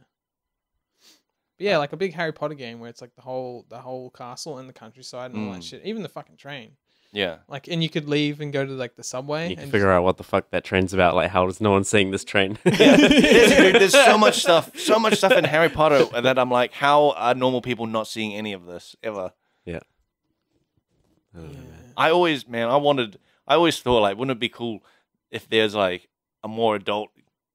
But yeah, like a big Harry Potter game where it's like the whole castle and the countryside and all that Mm. shit. Even the fucking train. yeah. Like, and you could leave and go to like the subway. You can and figure out what the fuck that train's about. Like, how is no one seeing this train? Yeah. There's so much stuff in Harry Potter that I'm like, how are normal people not seeing any of this ever? I don't know, Yeah. man. I always thought like, wouldn't it be cool if there's like a more adult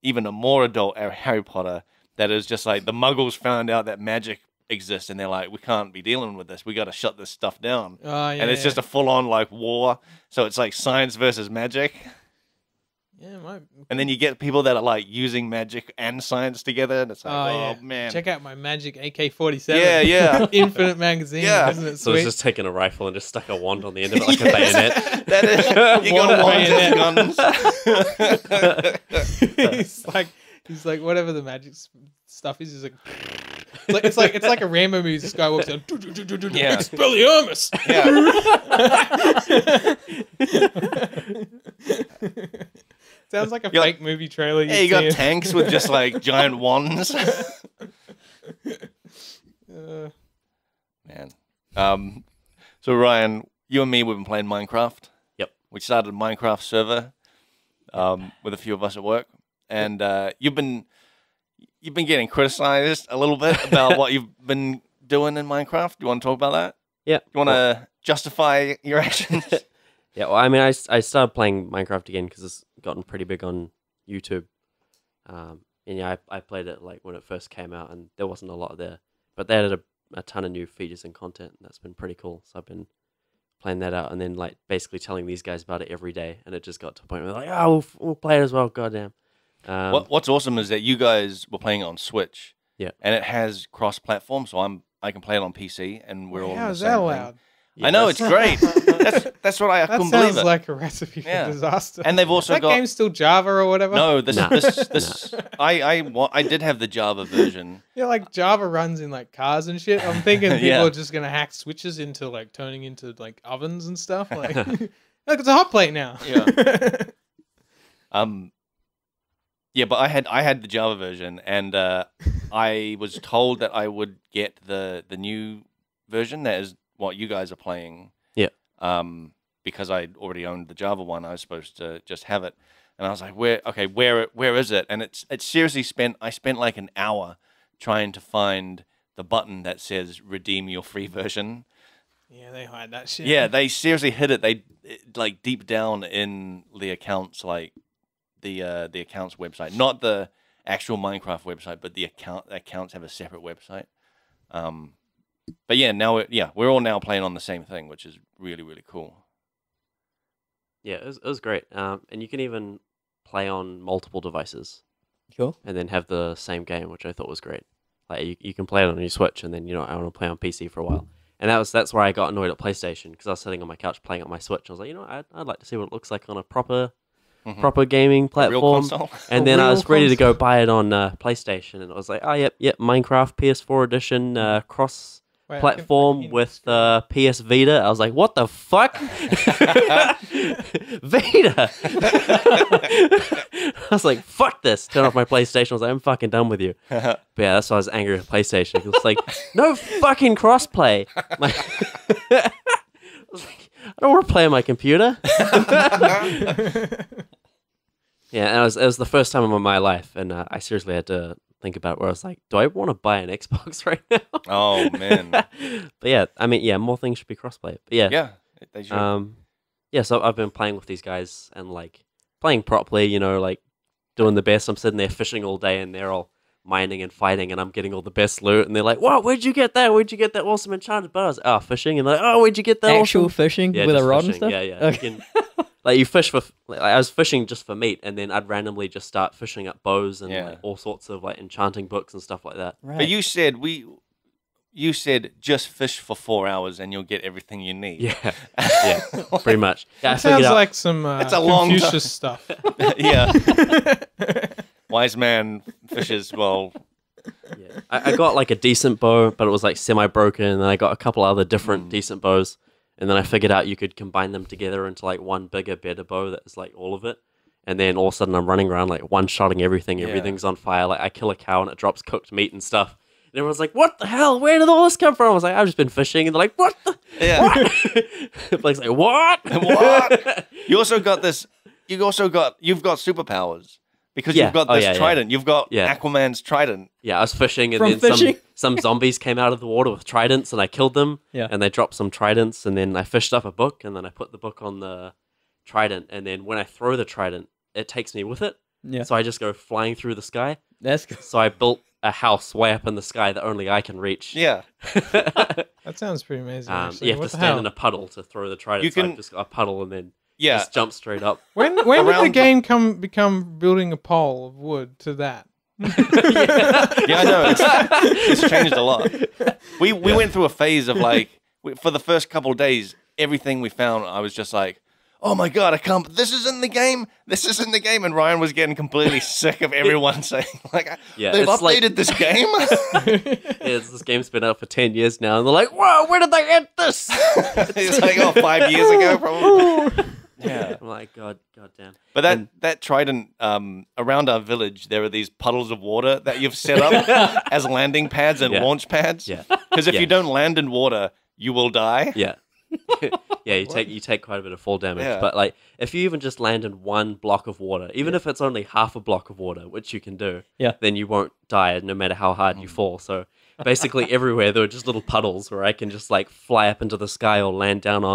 Harry Potter that is just like the Muggles found out that magic exists and they're like, we can't be dealing with this. We got to shut this stuff down. Oh, yeah, And it's just a full-on like war. So it's like science versus magic. yeah, my, And then you get people that are like using magic and science together, and it's like, oh, yeah. man, Check out my magic AK-47. yeah, yeah. Infinite magazine. Yeah. Isn't it So sweet? it's just taking a rifle and just stuck a wand on the end of it like a bayonet. That is, you got One wands and guns. he's like whatever the magic stuff is. He's like, it's like a Rambo movie. This guy walks down. Yeah. Expelliarmus. Sounds like a You're like- fake movie trailer. Yeah, you got tanks with just like giant wands. Man. So Ryan, you and me, we've been playing Minecraft. Yep. We started a Minecraft server with a few of us at work, and you've been getting criticized a little bit about what you've been doing in Minecraft. Do you want to talk about that? Yeah. You want to justify your actions? Yeah, well, I mean, I started playing Minecraft again because it's gotten pretty big on YouTube. And yeah, I played it like when it first came out, and there wasn't a lot there, but they added a ton of new features and content, and that's been pretty cool. So I've been playing that out, and then like basically telling these guys about it every day, and it just got to a point where like, oh, we'll play it as well. Goddamn. What's awesome is that you guys were playing it on Switch. Yeah. And it has cross-platform, so I can play it on PC, and we're all How on the is same that thing. allowed? Yeah, I know, it's great. That's what I That couldn't believe sounds it. like a recipe for Yeah. disaster. And they've also that got game's still Java or whatever. no. This Nah. this I did have the Java version. Yeah, like Java runs in like cars and shit. I'm thinking people Yeah. are just gonna hack switches into like turning into like ovens and stuff. Like, look, it's a hot plate now. Yeah. Yeah, but I had the Java version, and I was told that I would get the new version. That is what you guys are playing. Yeah. Because I already owned the Java one, I was supposed to just have it, and I was like, where is it? And it's seriously I spent like an hour trying to find the button that says redeem your free version. Yeah, they hide that shit. Yeah, they seriously hid it. Like deep down in the accounts, like the accounts website, not the actual Minecraft website, but the accounts have a separate website. But yeah, now we're all now playing on the same thing, which is really, really cool. Yeah, it was great. And you can even play on multiple devices Cool. and then have the same game, which I thought was great. Like you can play it on your Switch, and then I want to play on PC for a while. And that's where I got annoyed at PlayStation, because I was sitting on my couch playing on my Switch. I was like, I'd like to see what it looks like on a proper gaming Real platform. console. And then I real was ready to go console. buy it on PlayStation, and I was like, oh yep, Minecraft PS4 edition cross Wait, I platform can with screen. PS Vita. I was like, what the fuck? Vita. I was like, fuck this. Turn off my PlayStation. I was like, I'm fucking done with you. But yeah, that's why I was angry at PlayStation. It was like, no fucking crossplay. Like, I was like, I don't want to play on my computer. Yeah, and it was the first time in my life, and I seriously had to think about it, where I was like, do I want to buy an Xbox right now? Oh man. But yeah, I mean, yeah, more things should be crossplay. But yeah, Yeah, they should. yeah. So I've been playing with these guys and like playing properly, like doing the best. I'm sitting there fishing all day, and they're all mining and fighting, and I'm getting all the best loot. And they're like, "Wow, where'd you get that? Where'd you get that awesome enchanted bow?" I was like, "Oh, fishing." And they're like, "Oh, where'd you get that Actual awesome?" fishing Yeah, with a just rod and fishing. stuff? Yeah, yeah. Okay. You can, like you fish for. Like, I was fishing just for meat, and then I'd randomly just start fishing up bows and Yeah. like all sorts of like enchanting books and stuff like that. Right. But you said just fish for 4 hours and you'll get everything you need. Yeah, yeah, pretty much. Yeah, I That figured sounds out. like some It's a long Confucius stuff. Yeah. Wise man fishes. Well, Yeah. I got like a decent bow, but it was like semi-broken, and then I got a couple other different decent bows, and then I figured out you could combine them together into like one bigger, better bow that is like all of it. And then all of a sudden I'm running around like one-shotting everything. Yeah. Everything's on fire. Like I kill a cow and it drops cooked meat and stuff. And everyone's like, "What the hell? Where did all this come from?" I was like, "I've just been fishing." And they're like, "What the? Yeah. What?" Blake's like, "What? What? You've got superpowers because Yeah. you've got Oh, this yeah, yeah. trident. You've got Yeah. Aquaman's trident. Yeah, I was fishing, and From then fishing? some zombies came out of the water with tridents, and I killed them. Yeah. And they dropped some tridents, and then I fished up a book, and then I put the book on the trident, and then when I throw the trident, it takes me with it. Yeah. So I just go flying through the sky. That's cool. So I built a house way up in the sky that only I can reach. Yeah. That sounds pretty amazing. Actually. You have What to the stand hell? in a puddle to throw the trident. You So can- I've just got a puddle and then Yeah. just jump straight up. When did the Around- game become building a pole of wood to that? Yeah, I know. It's changed a lot. We went through a phase of like, for the first couple of days, everything we found, I was just like, oh my God, I can't, this is in the game. This is in the game. And Ryan was getting completely sick of everyone saying, like, Yeah, they've it's like- updated this game. This game's been out for 10 years now, and they're like, "Whoa, where did they get this?" It's like, 5 years ago, probably. Yeah. I'm like, God damn. But that trident, around our village, there are these puddles of water that you've set up as landing pads and Yeah. launch pads. Yeah. Because if Yeah. you don't land in water, you will die. Yeah. Yeah, you take quite a bit of fall damage. Yeah. But like if you even just land in one block of water, even if it's only half a block of water, which you can do, Yeah. then you won't die no matter how hard you fall. So basically everywhere there were just little puddles where I can just like fly up into the sky or land down on.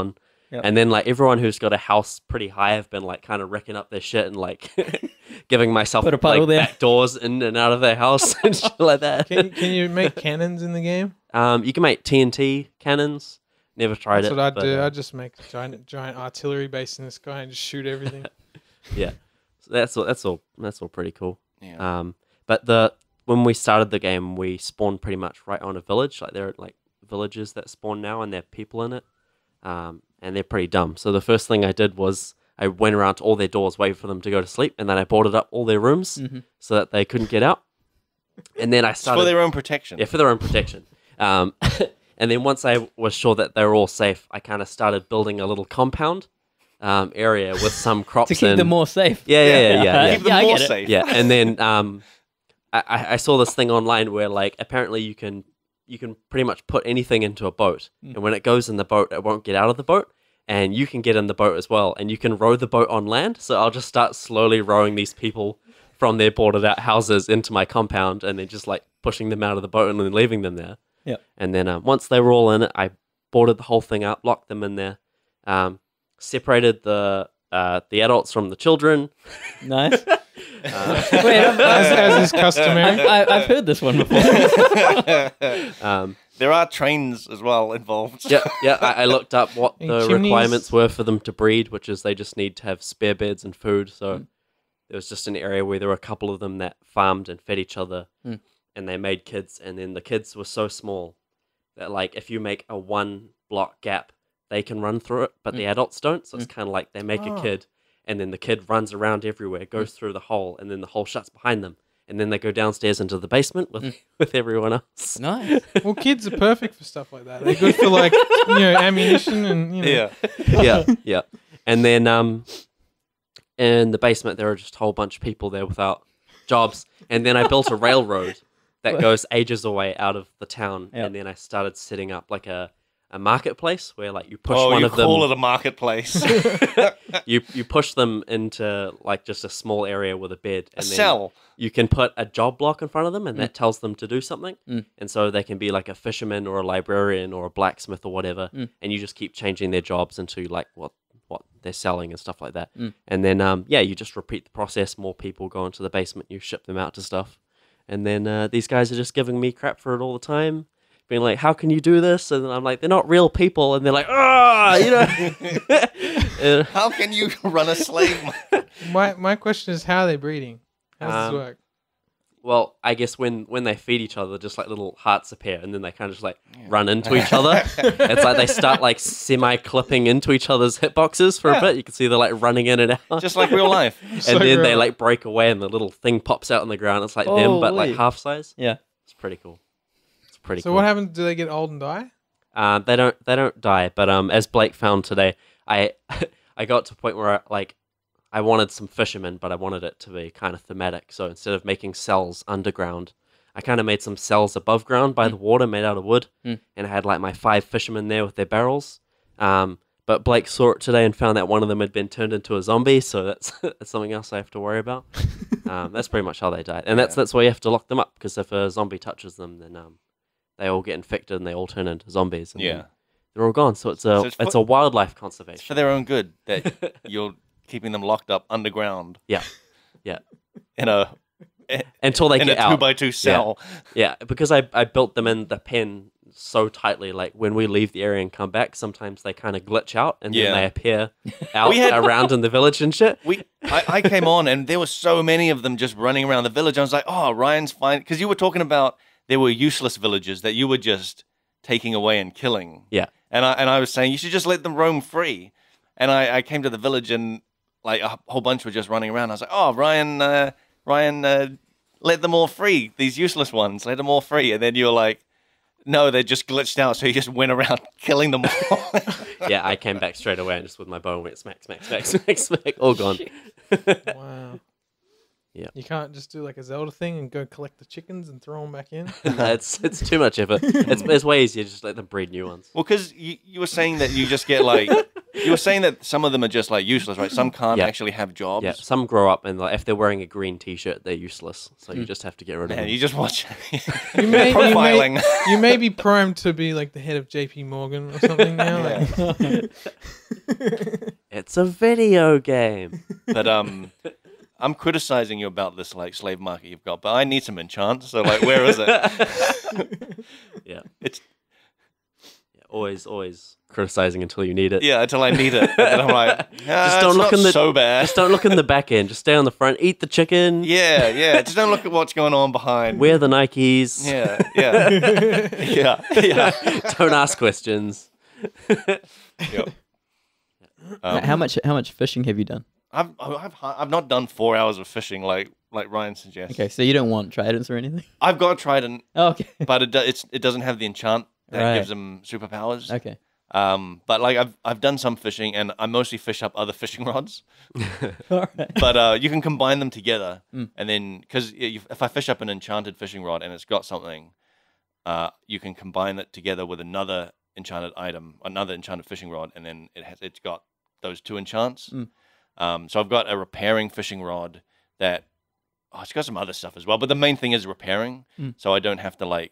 Yep. And then like everyone who's got a house pretty high have been like kind of wrecking up their shit and like giving myself Put a puddle like there. back doors in and out of their house and shit like that. Can you make cannons in the game? You can make TNT cannons. Never tried That's it. what I'd but, do. I'd just make giant artillery base in the sky and just shoot everything. yeah, so that's all pretty cool. Yeah. But when we started the game, we spawned pretty much right on a village. Like there are like villages that spawn now, and there are people in it, and they're pretty dumb. So the first thing I did was I went around to all their doors, waited for them to go to sleep, and then I boarded up all their rooms so that they couldn't get out. And then I started for their own protection. Yeah, for their own protection. And then once I was sure that they were all safe, I kind of started building a little compound area with some crops To keep them more safe. Yeah. Keep them I more get it. safe. Yeah, and then I saw this thing online where like apparently you can pretty much put anything into a boat, and when it goes in the boat, it won't get out of the boat, and you can get in the boat as well, and you can row the boat on land. So I'll just start slowly rowing these people from their boarded out houses into my compound, and then just like pushing them out of the boat and then leaving them there. Yep. And then once they were all in it, I boarded the whole thing up, locked them in there, separated the adults from the children. Nice. Wait, As is customary. I've heard this one before. There are trains as well involved. Yeah. I looked up what Any the chimneys? requirements were for them to breed, which is they just need to have spare beds and food. So there was just an area where there were a couple of them that farmed and fed each other, and they made kids. And then the kids were so small that like if you make a 1 block gap, they can run through it, but the adults don't. So it's kind of like they make a kid, and then the kid runs around everywhere, goes through the hole, and then the hole shuts behind them. And then they go downstairs into the basement with everyone else. Nice. Well, kids are perfect for stuff like that. They're good for like ammunition and Yeah. Yeah. And then in the basement, there were just a whole bunch of people there without jobs. And then I built a railroad that goes ages away out of the town. Yep. And then I started setting up like a marketplace where like you push Oh, one you of them. call it a marketplace. You push them into like just a small area with a bed. A And then cell. you can put a job block in front of them, and that tells them to do something. And so they can be like a fisherman or a librarian or a blacksmith or whatever. And you just keep changing their jobs into like what they're selling and stuff like that. And then you just repeat the process. More people go into the basement. You ship them out to stuff. And then these guys are just giving me crap for it all the time, being like, "How can you do this?" And I'm like, "They're not real people." And they're like, And- How can you run a slave market? My question is, how are they breeding? How does this work? Well, I guess when they feed each other, just like little hearts appear, and then they kind of just like run into each other. It's like they start like semi-clipping into each other's hitboxes for a bit. You can see they're like running in and out. Just like real life. And So then they real. like break away, and the little thing pops out on the ground. It's like them, but like Holy. half size. Yeah. It's pretty cool. It's pretty So cool. what happens? Do they get old and die? They don't die, but as Blake found today, I I got to a point where I wanted some fishermen, but I wanted it to be kind of thematic. So instead of making cells underground, I kind of made some cells above ground by the water, made out of wood, and I had like my 5 fishermen there with their barrels. But Blake saw it today and found that one of them had been turned into a zombie, so that's something else I have to worry about. That's pretty much how they died, and that's why you have to lock them up, because if a zombie touches them, then they all get infected and they all turn into zombies. And then they're all gone. So it's a wildlife conservation. It's for their own good that you're keeping them locked up underground Yeah. in a Until they in get a out. 2x2 cell. Yeah, because I built them in the pen so tightly, like when we leave the area and come back, sometimes they kind of glitch out and then they appear out around in the village and shit. I came on and there were so many of them just running around the village. I was like, oh, Ryan's fine. Because you were talking about there were useless villagers that you were just taking away and killing. Yeah. And I was saying you should just let them roam free. And I came to the village and like a whole bunch were just running around. I was like, oh, Ryan, let them all free. These useless ones, let them all free. And then you were like, no, they just glitched out. So you just went around killing them all. Yeah, I came back straight away and just with my bow and went smack, smack, smack, smack, smack, all gone. Wow. Yeah. You can't just do like a Zelda thing and go collect the chickens and throw them back in. It's too much effort. It's way easier to just let them breed new ones. Well, because you were saying that you just get like You were saying that some of them are just like useless, right? Some can't actually have jobs. Yeah, some grow up and like if they're wearing a green T-shirt, they're useless. So you just have to get rid of Man, them. you just watch profiling. profiling. You may be primed to be like the head of JP Morgan or something now. Like. It's a video game. But I'm criticizing you about this like slave market you've got, but I need some enchants. So like, where is it? Yeah, It's always criticizing until you need it. until I need it, and then I'm like, Just don't look in the so bad. Just don't look in the back end. Just stay on the front. Eat the chicken. Yeah. Just don't look at what's going on behind. Wear the Nikes. Yeah. Yeah. Don't ask questions. Yep. How much fishing have you done? I've not done 4 hours of fishing like Ryan suggests. Okay, so you don't want tridents or anything? I've got trident, Oh, okay. but it doesn't have the enchant that Right. gives them superpowers. Okay. But like I've done some fishing, and I mostly fish up other fishing rods. All right. But you can combine them together, and then because if I fish up an enchanted fishing rod and it's got something, you can combine it together with another enchanted item, another enchanted fishing rod, and then it's got those two enchants. So I've got a repairing fishing rod that it's got some other stuff as well, but the main thing is repairing, so I don't have to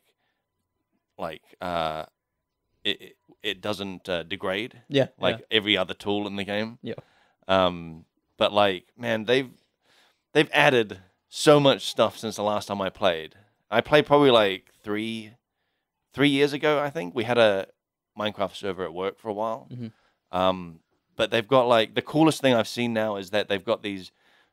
it doesn't degrade. Yeah. Like every other tool in the game. Yeah. But like, man, they've added so much stuff since the last time I played. I played probably like three years ago, I think. We had a Minecraft server at work for a while. But they've got like the coolest thing I've seen now is that they've got these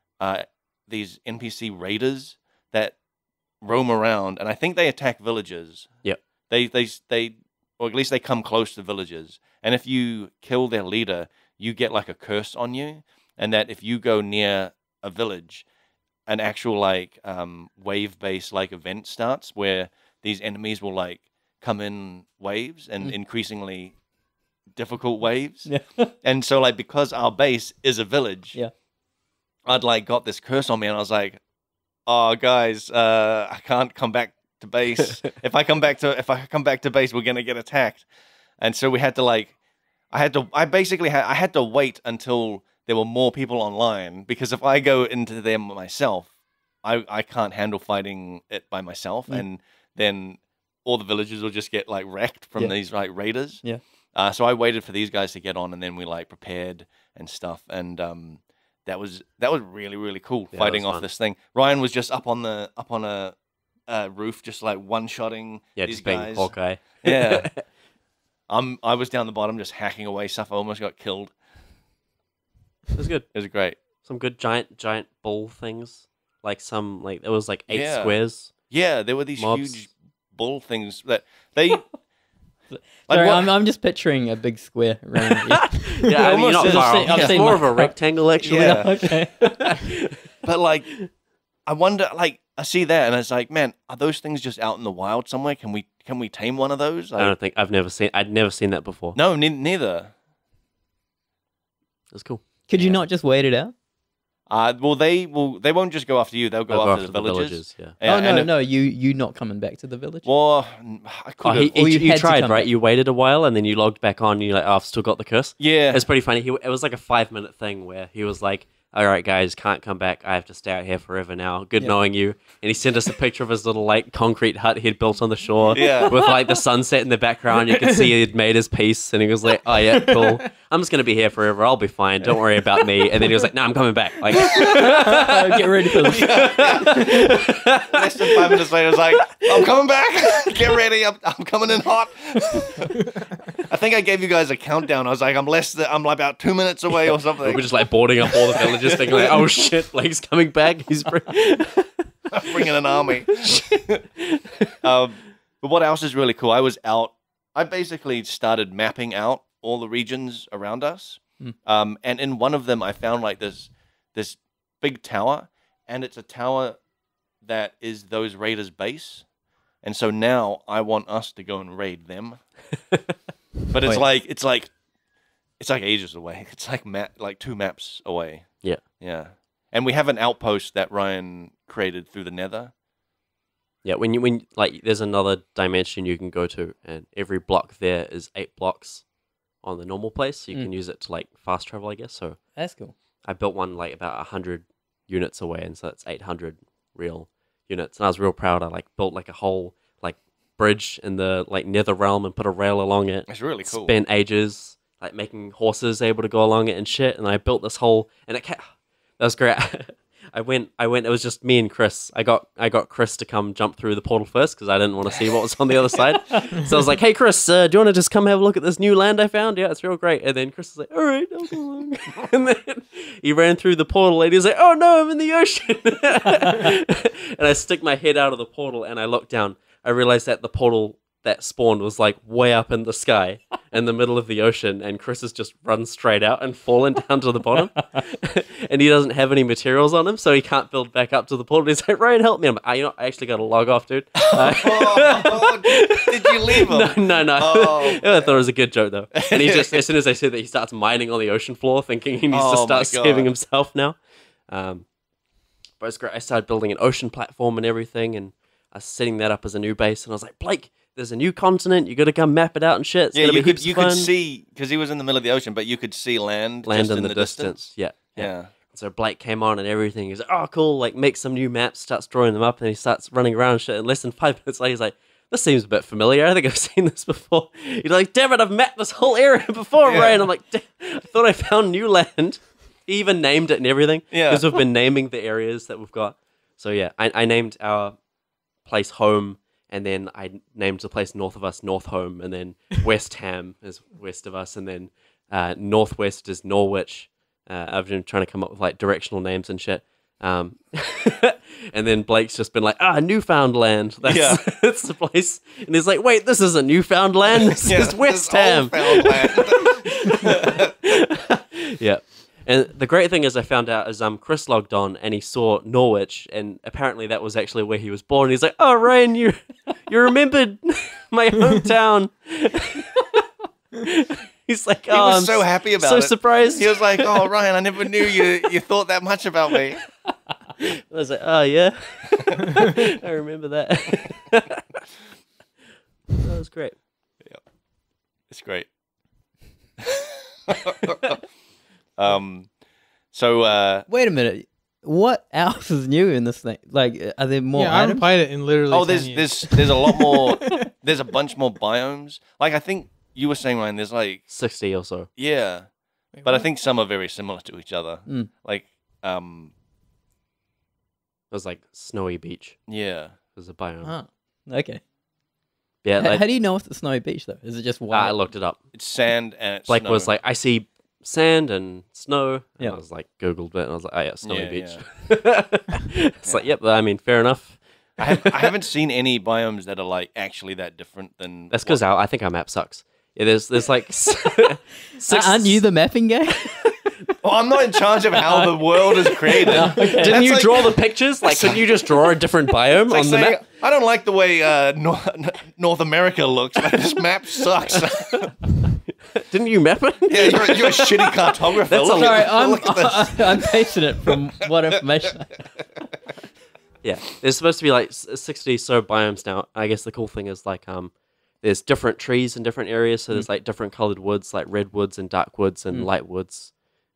NPC raiders that roam around, and I think they attack villages. Yep. They or at least they come close to villages. And if you kill their leader, you get like a curse on you, and that if you go near a village, an actual like wave-based like event starts where these enemies will like come in waves and increasingly difficult waves. Yeah. And so like because our base is a village, I'd like got this curse on me, and I was like, oh guys, I can't come back to base. If I come back to base, we're gonna get attacked. And so we had to like I had to wait until there were more people online, because if I go into them myself, I can't handle fighting it by myself, and then all the villagers will just get like wrecked from these like raiders. Yeah. So I waited for these guys to get on, and then we like prepared and stuff, and that was really, really cool, fighting off this thing. Ryan was just up on a roof, just like one-shotting these just being guys. Hawkeye. Yeah. I was down the bottom just hacking away stuff. I almost got killed. It was good. It was great. Some good giant bull things. Like it was like 8 squares. Yeah, there were these Mobs. huge bull things that they... Sorry, what- I'm just picturing a big square around you. Yeah, I mean, you're not I've far seen- off. I've It's seen more my- of a rectangle, actually. Yeah. Okay. But like, I wonder, like, I see that and it's like, man, are those things just out in the wild somewhere? Can we tame one of those? I Like, don't think I'd never seen that before. no, neither. It's cool. Could you not just wait it out? Well, they won't just go after you. They'll go after the villagers. Yeah. Yeah, Oh no, and it- no, you not coming back to the village? Well, I Oh, could have. Or you you had to tried, come right? back. You waited a while and then you logged back on and you're like, oh, I've still got the curse. Yeah. It's pretty funny. It was like a 5-minute thing where he was like, all right, guys, can't come back. I have to stay out here forever now. Good knowing you. And he sent us a picture of his little like concrete hut he'd built on the shore Yeah. with like the sunset in the background. You could see he'd made his peace and he was like, oh yeah, cool. I'm just going to be here forever. I'll be fine. Don't worry about me. And then he was like, no, I'm coming back. Like, Get ready for this. Less than 5 minutes later, I was like, I'm coming back. Get ready. I'm coming in hot. I think I gave you guys a countdown. I was like, I'm like about 2 minutes away or something. we were just like boarding up all the villagers thinking like, oh shit, like he's coming back. He's bringing an army. But what else is really cool? I basically started mapping out all the regions around us. And in one of them, I found like this big tower, and it's a tower that is those raiders' base. And so now I want us to go and raid them. But it's like ages away. It's like 2 maps away. Yeah. Yeah. And we have an outpost that Ryan created through the Nether. Yeah, when like there's another dimension you can go to, and every block there is 8 blocks on the normal place. So you Mm. can use it to like fast travel, I guess. So That's cool. I built one like about 100 units away, and so it's 800 real units. And I was real proud. I like built like a whole like bridge in the like nether realm and put a rail along it. It's really cool. Spent ages like making horses able to go along it and shit. And I built this whole, and that was great. I went. It was just me and Chris. I got Chris to come jump through the portal first because I didn't want to see what was on the other side. So I was like, "Hey, Chris, do you want to just come have a look at this new land I found? Yeah, it's real great." And then Chris was like, "All right, I'll go along." And then he ran through the portal, and he was like, "Oh no, I'm in the ocean!" And I stick my head out of the portal, and I look down. I realized that the portal that spawned was like way up in the sky in the middle of the ocean, and Chris has just run straight out and fallen down to the bottom. And he doesn't have any materials on him, so he can't build back up to the portal. He's like, "Ryan, help me." I'm like, I actually got to log off, dude. Did you leave him? No. Oh, I thought it was a good joke, though. And he just, as soon as I said that, he starts mining on the ocean floor, thinking he needs to Oh, my start saving God. himself now. But it's great. I started building an ocean platform and everything, and I was setting that up as a new base. And I was like, "Blake, there's a new continent. You got to come map it out and shit. It's Yeah, gonna you be heaps could of fun." see, because he was in the middle of the ocean, but you could see land Land just in the distance. Yeah. Yeah. So Blake came on and everything. He's like, "Oh, cool. Like, make some new maps." Starts drawing them up, and he starts running around and shit. And less than 5 minutes later, he's like, "This seems a bit familiar. I think I've seen this before." He's like, "Damn it, I've mapped this whole area before, Yeah. Ryan." I'm like, "Damn, I thought I found new land." He even named it and everything. Yeah. Because we've been naming the areas that we've got. So yeah, I named our place Home, and then I named the place north of us North Home, and then West Ham is west of us, and then northwest is Norwich. I've been trying to come up with like directional names and shit. And then Blake's just been like, Newfoundland. That's, Yeah. that's the place. And he's like, "Wait, this isn't Newfoundland. This is West Ham." Yeah. And the great thing is I found out is Chris logged on and he saw Norwich, and apparently that was actually where he was born. He's like, "Oh, Ryan, you remembered my hometown." He's like, "Oh, He was I'm so happy about so it. surprised." He was like, "Oh, Ryan, I never knew you thought that much about me." I was like, "Oh, yeah." I remember that. That was great. It's great. So Wait a minute. What else is new in this thing? Like, are there more I haven't items? played it in literally. oh, 10 years. there's a lot more. There's a bunch more biomes. Like I think you were saying, Ryan. There's like 60 or so. yeah, Wait, but I what? think some are very similar to each other. Mm. Like It was like Snowy Beach. yeah. It was a biome. Oh, okay. Yeah, like, How do you know it's the snowy beach though? Is it just white? I looked it up. It's sand and it's Blake snow. was like, "I see sand and snow." And Yeah. I was like, Googled it, and I was like, "Oh yeah, Snowy Yeah, Beach." yeah. It's like, yep. I mean, fair enough. I haven't seen any biomes that are like actually that different than. That's because I think our map sucks. Yeah, there's like six. Aren't you the mapping guy? Well, I'm not in charge of how the world is created. Didn't That's you like- draw the pictures? Like, couldn't you just draw a different biome It's like on the saying, map? I don't like the way North America looks. Like, this map sucks. Didn't you map it? Yeah, you're a shitty cartographer. That's Look a- Sorry, at, look at this. I'm basing it from what information. Yeah, there's supposed to be like 60 so biomes now. I guess the cool thing is like there's different trees in different areas. So there's like different colored woods, like red woods and dark woods and light woods.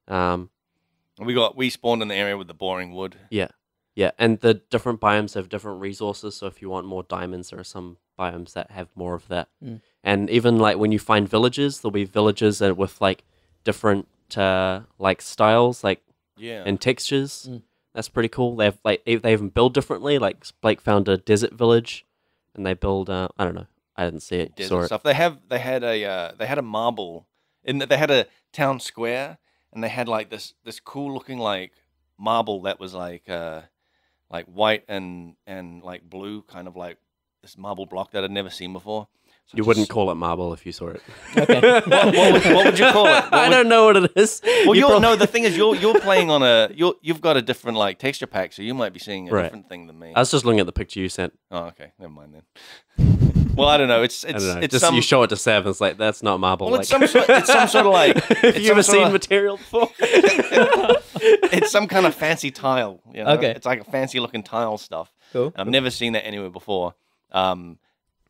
We spawned in the area with the boring wood. Yeah, and the different biomes have different resources. So if you want more diamonds, there are some biomes that have more of that. And even like when you find villages, there'll be villages with like different like styles, like Yeah. and textures. That's pretty cool. They have like they even build differently. Like Blake found a desert village, and they build. I don't know. I didn't see it. Saw desert it. stuff. They had a marble in that they had a town square, and they had like this cool looking like marble that was like white and like blue, kind of like this marble block that I'd never seen before. So You wouldn't call it marble if you saw it. Okay. what would you call it? I don't know what it is. Well, You prob- no. The thing is, you're playing on you've got a different like texture pack, so you might be seeing a Right. different thing than me. I was just looking at the picture you sent. Oh, okay, never mind then. Well, I don't know. It's I don't know. it's Just some you show it to Sav, and it's like that's not marble. well, like, it's some sort of like have you ever seen material before? it's some kind of fancy tile. You know? Okay. It's like a fancy looking tile stuff. Cool. And I've never seen that anywhere before.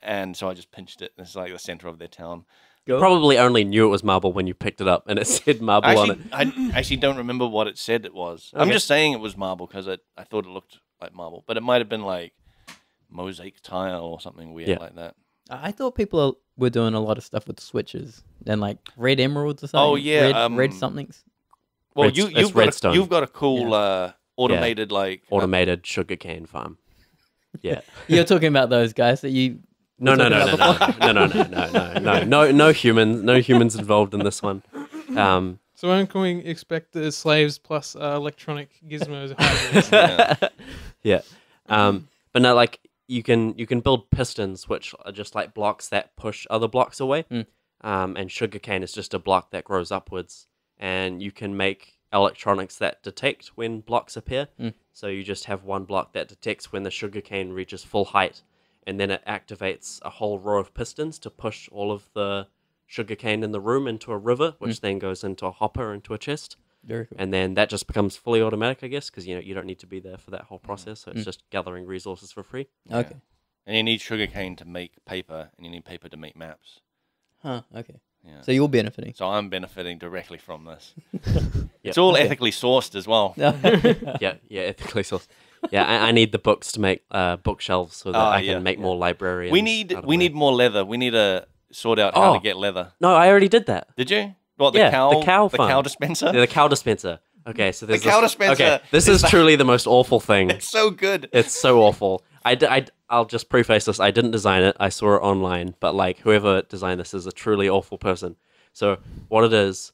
and so I just pinched it. It's like the center of their town. Go. Probably only knew it was marble when you picked it up and it said marble on it. I actually don't remember what it said it was. I'm Okay. just saying it was marble because I thought it looked like marble, but it might have been like mosaic tile or something weird like that. I thought people were doing a lot of stuff with switches and like red emeralds or something. Oh, yeah, red somethings. Well, Red- it's you've got redstone. you've got a cool automated like Automated sugarcane farm. Yeah. You're talking about those guys that you. No, were no, talking no, about no, no, before? no humans involved in this one. So when can we expect the slaves plus electronic gizmos hybrids? Yeah. But no, like you can build pistons, which are just like blocks that push other blocks away. And sugarcane is just a block that grows upwards, and you can make electronics that detect when blocks appear. So you just have one block that detects when the sugarcane reaches full height, and then it activates a whole row of pistons to push all of the sugarcane in the room into a river, which then goes into a hopper, into a chest. Very cool. And then that just becomes fully automatic, I guess, because you don't need to be there for that whole process. So it's just gathering resources for free. Okay. And you need sugarcane to make paper, and you need paper to make maps. Huh. Okay. Yeah. So you're benefiting. So I'm benefiting directly from this. It's all ethically sourced as well. Yeah, ethically sourced. Yeah, I need the books to make bookshelves so that I can make more librarians. We need more leather. We need to sort out how to get leather. No, I already did that. Did you? What the cow the farm. cow dispenser? Yeah, the cow dispenser. Okay, so there's The cow dispenser Okay, this is is like- truly the most awful thing. It's so good. It's so awful. I'll just preface this. I didn't design it. I saw it online, but like whoever designed this is a truly awful person. So what it is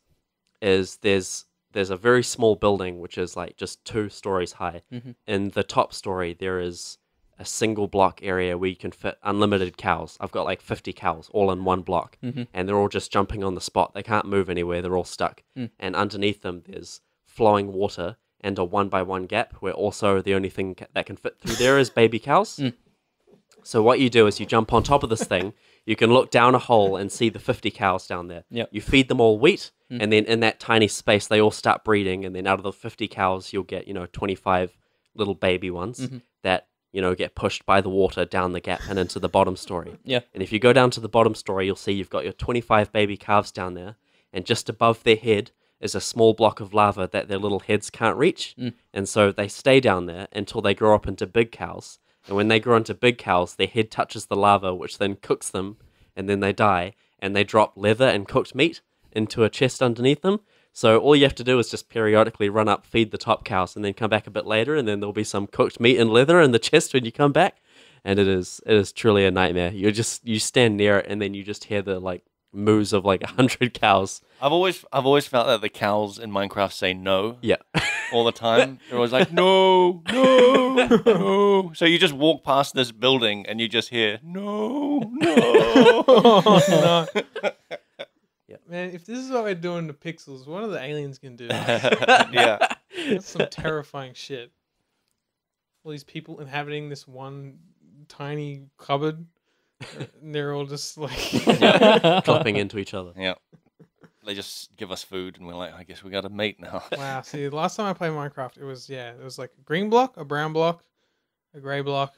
there's a very small building which is like just 2 stories high. In the top story, there is a single block area where you can fit unlimited cows. I've got like 50 cows all in one block, and they're all just jumping on the spot. They can't move anywhere. They're all stuck. And underneath them, there's flowing water and a 1x1 gap where also the only thing that can fit through there is baby cows. So what you do is you jump on top of this thing. You can look down a hole and see the 50 cows down there. Yep. You feed them all wheat, and then in that tiny space, they all start breeding. And then out of the 50 cows, you'll get 25 little baby ones that get pushed by the water down the gap and into the bottom story. Yeah. And if you go down to the bottom story, you'll see you've got your 25 baby calves down there, and just above their head is a small block of lava that their little heads can't reach. And so they stay down there until they grow up into big cows. And when they grow into big cows, their head touches the lava, which then cooks them, and then they die, and they drop leather and cooked meat into a chest underneath them. So all you have to do is just periodically run up, feed the top cows, and then come back a bit later, and then there'll be some cooked meat and leather in the chest when you come back. And it is truly a nightmare. You stand near it, and then you just hear the like moos of like 100 cows. I've always felt that the cows in Minecraft say no. Yeah. All the time. They're always like, no, no, no. So you just walk past this building and you just hear, no, no. Oh, no. Man, if this is what we're doing to pixels, what are the aliens gonna do? Yeah. That's some terrifying shit. All these people inhabiting this one tiny cupboard, and they're all just like, Clumping into each other. Yeah. They just give us food and we're like, I guess we got a mate now. wow. See, the last time I played Minecraft, it was like a green block, a brown block, a gray block.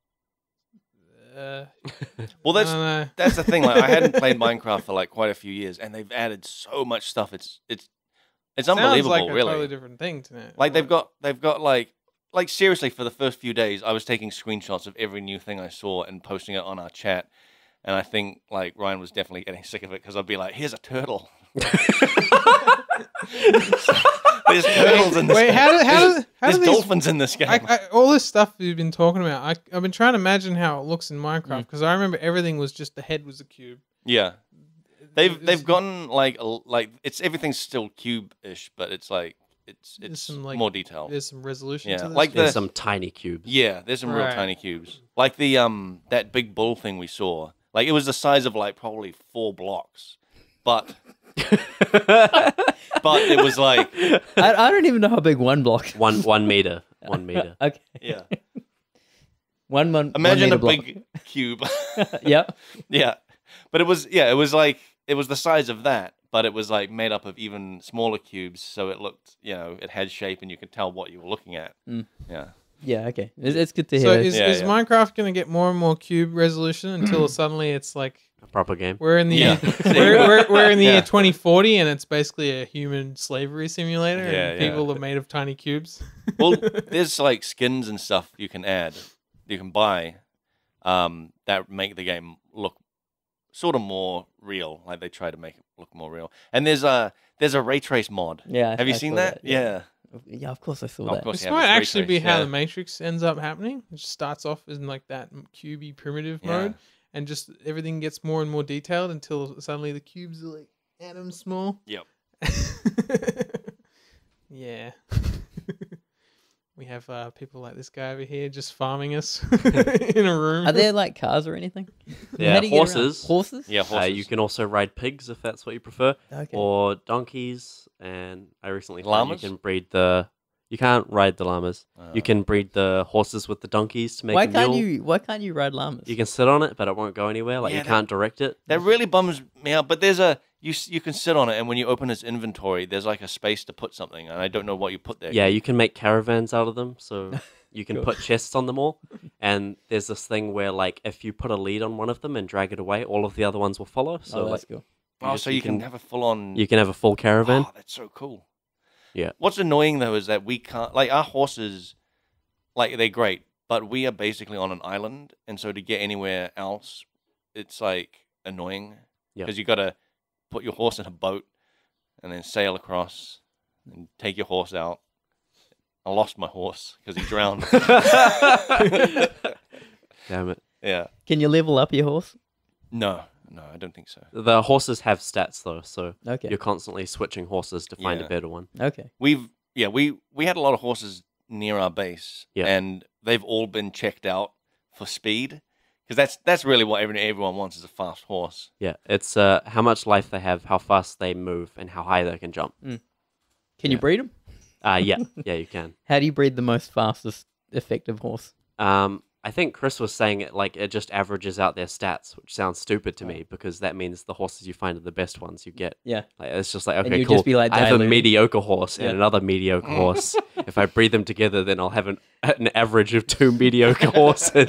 Well, I don't know. that's the thing. Like, I hadn't played Minecraft for like quite a few years, and they've added so much stuff. It's unbelievable, Sounds like really. a totally different thing to me. Like they've got like seriously, for the first few days, I was taking screenshots of every new thing I saw and posting it on our chat. And I think like Ryan was definitely getting sick of it because I'd be like, "Here's a turtle." There's turtles in this Wait, game. how do There's these dolphins in this game. all this stuff you've been talking about, I've been trying to imagine how it looks in Minecraft because I remember everything was just the head was a cube. Yeah, they've gotten like it's everything's still cube-ish, but it's like it's some, like, more detailed. There's some resolution. Yeah, to this like shit. There's some tiny cubes. Yeah, there's some real Right. tiny cubes. Like the that big bull thing we saw. Like it was the size of like probably 4 blocks, but it was like I don't even know how big one block. One meter. 1 meter. Okay. yeah. One Imagine meter a block. big cube. Yeah. Yeah, but it was like it was the size of that, but it was like made up of even smaller cubes, so it looked it had shape and you could tell what you were looking at. Yeah. Yeah, okay. It's good to So hear. is Minecraft going to get more and more cube resolution until suddenly it's like A proper game. we're in the Yeah. we're in the Yeah. year 2040 and it's basically a human slavery simulator Yeah, and yeah. people are made of tiny cubes. Well, there's like skins and stuff you can add, you can buy, that make the game look sort of more real. Like they try to make it look more real. And there's a ray trace mod. Yeah. Have you I seen saw that? Yeah. Yeah, of course I saw Of that. course. This Yeah, might it's ray actually be trace, how yeah. the Matrix ends up happening. It just starts off in like that cubey primitive mode, and just everything gets more and more detailed until suddenly the cubes are like atom small. Yep. Yeah. We have people like this guy over here just farming us in a room. Are there like cars or anything? Yeah, How do you get around? horses. Horses? Yeah, horses. You can also ride pigs if that's what you prefer, Okay. or donkeys. And I recently found Llamas? you can breed the. You can't ride the llamas. You can breed the horses with the donkeys to make Why a mule. can't you ride llamas? You can sit on it, but it won't go anywhere. Like Yeah, you can't direct it. That really bums me out. But there's a you can sit on it, and when you open its inventory, there's like a space to put something, and I don't know what you put there. Yeah, you can make caravans out of them, so you can Cool. put chests on them all. And there's this thing where, like, if you put a lead on one of them and drag it away, all of the other ones will follow. So, Oh, like, that's cool. Oh, so you can have a full on. you can have a full caravan. Oh, that's so cool. Yeah. What's annoying though is that we can't, like, our horses, like, they're great, but we are basically on an island, and so to get anywhere else, it's like annoying. Yeah. Because you got to put your horse in a boat and then sail across and take your horse out. I lost my horse because he drowned. Damn it. Yeah. Can you level up your horse? No, I don't think so. The horses have stats, though, so Okay. you're constantly switching horses to find Yeah. a better one. Okay. We had a lot of horses near our base, Yeah. and they've all been checked out for speed, because that's really what everyone wants is a fast horse. Yeah, it's how much life they have, how fast they move, and how high they can jump. Can Yeah. you breed them? Yeah, you can. How do you breed the most fastest effective horse? I think Chris was saying it just averages out their stats, which sounds stupid to me because that means the horses you find are the best ones you get. Yeah. Like it's just like, And okay, you'd cool. just be, like, I have a diluting. mediocre horse Yeah. and another mediocre horse. If I breed them together, then I'll have an average of 2 mediocre horses.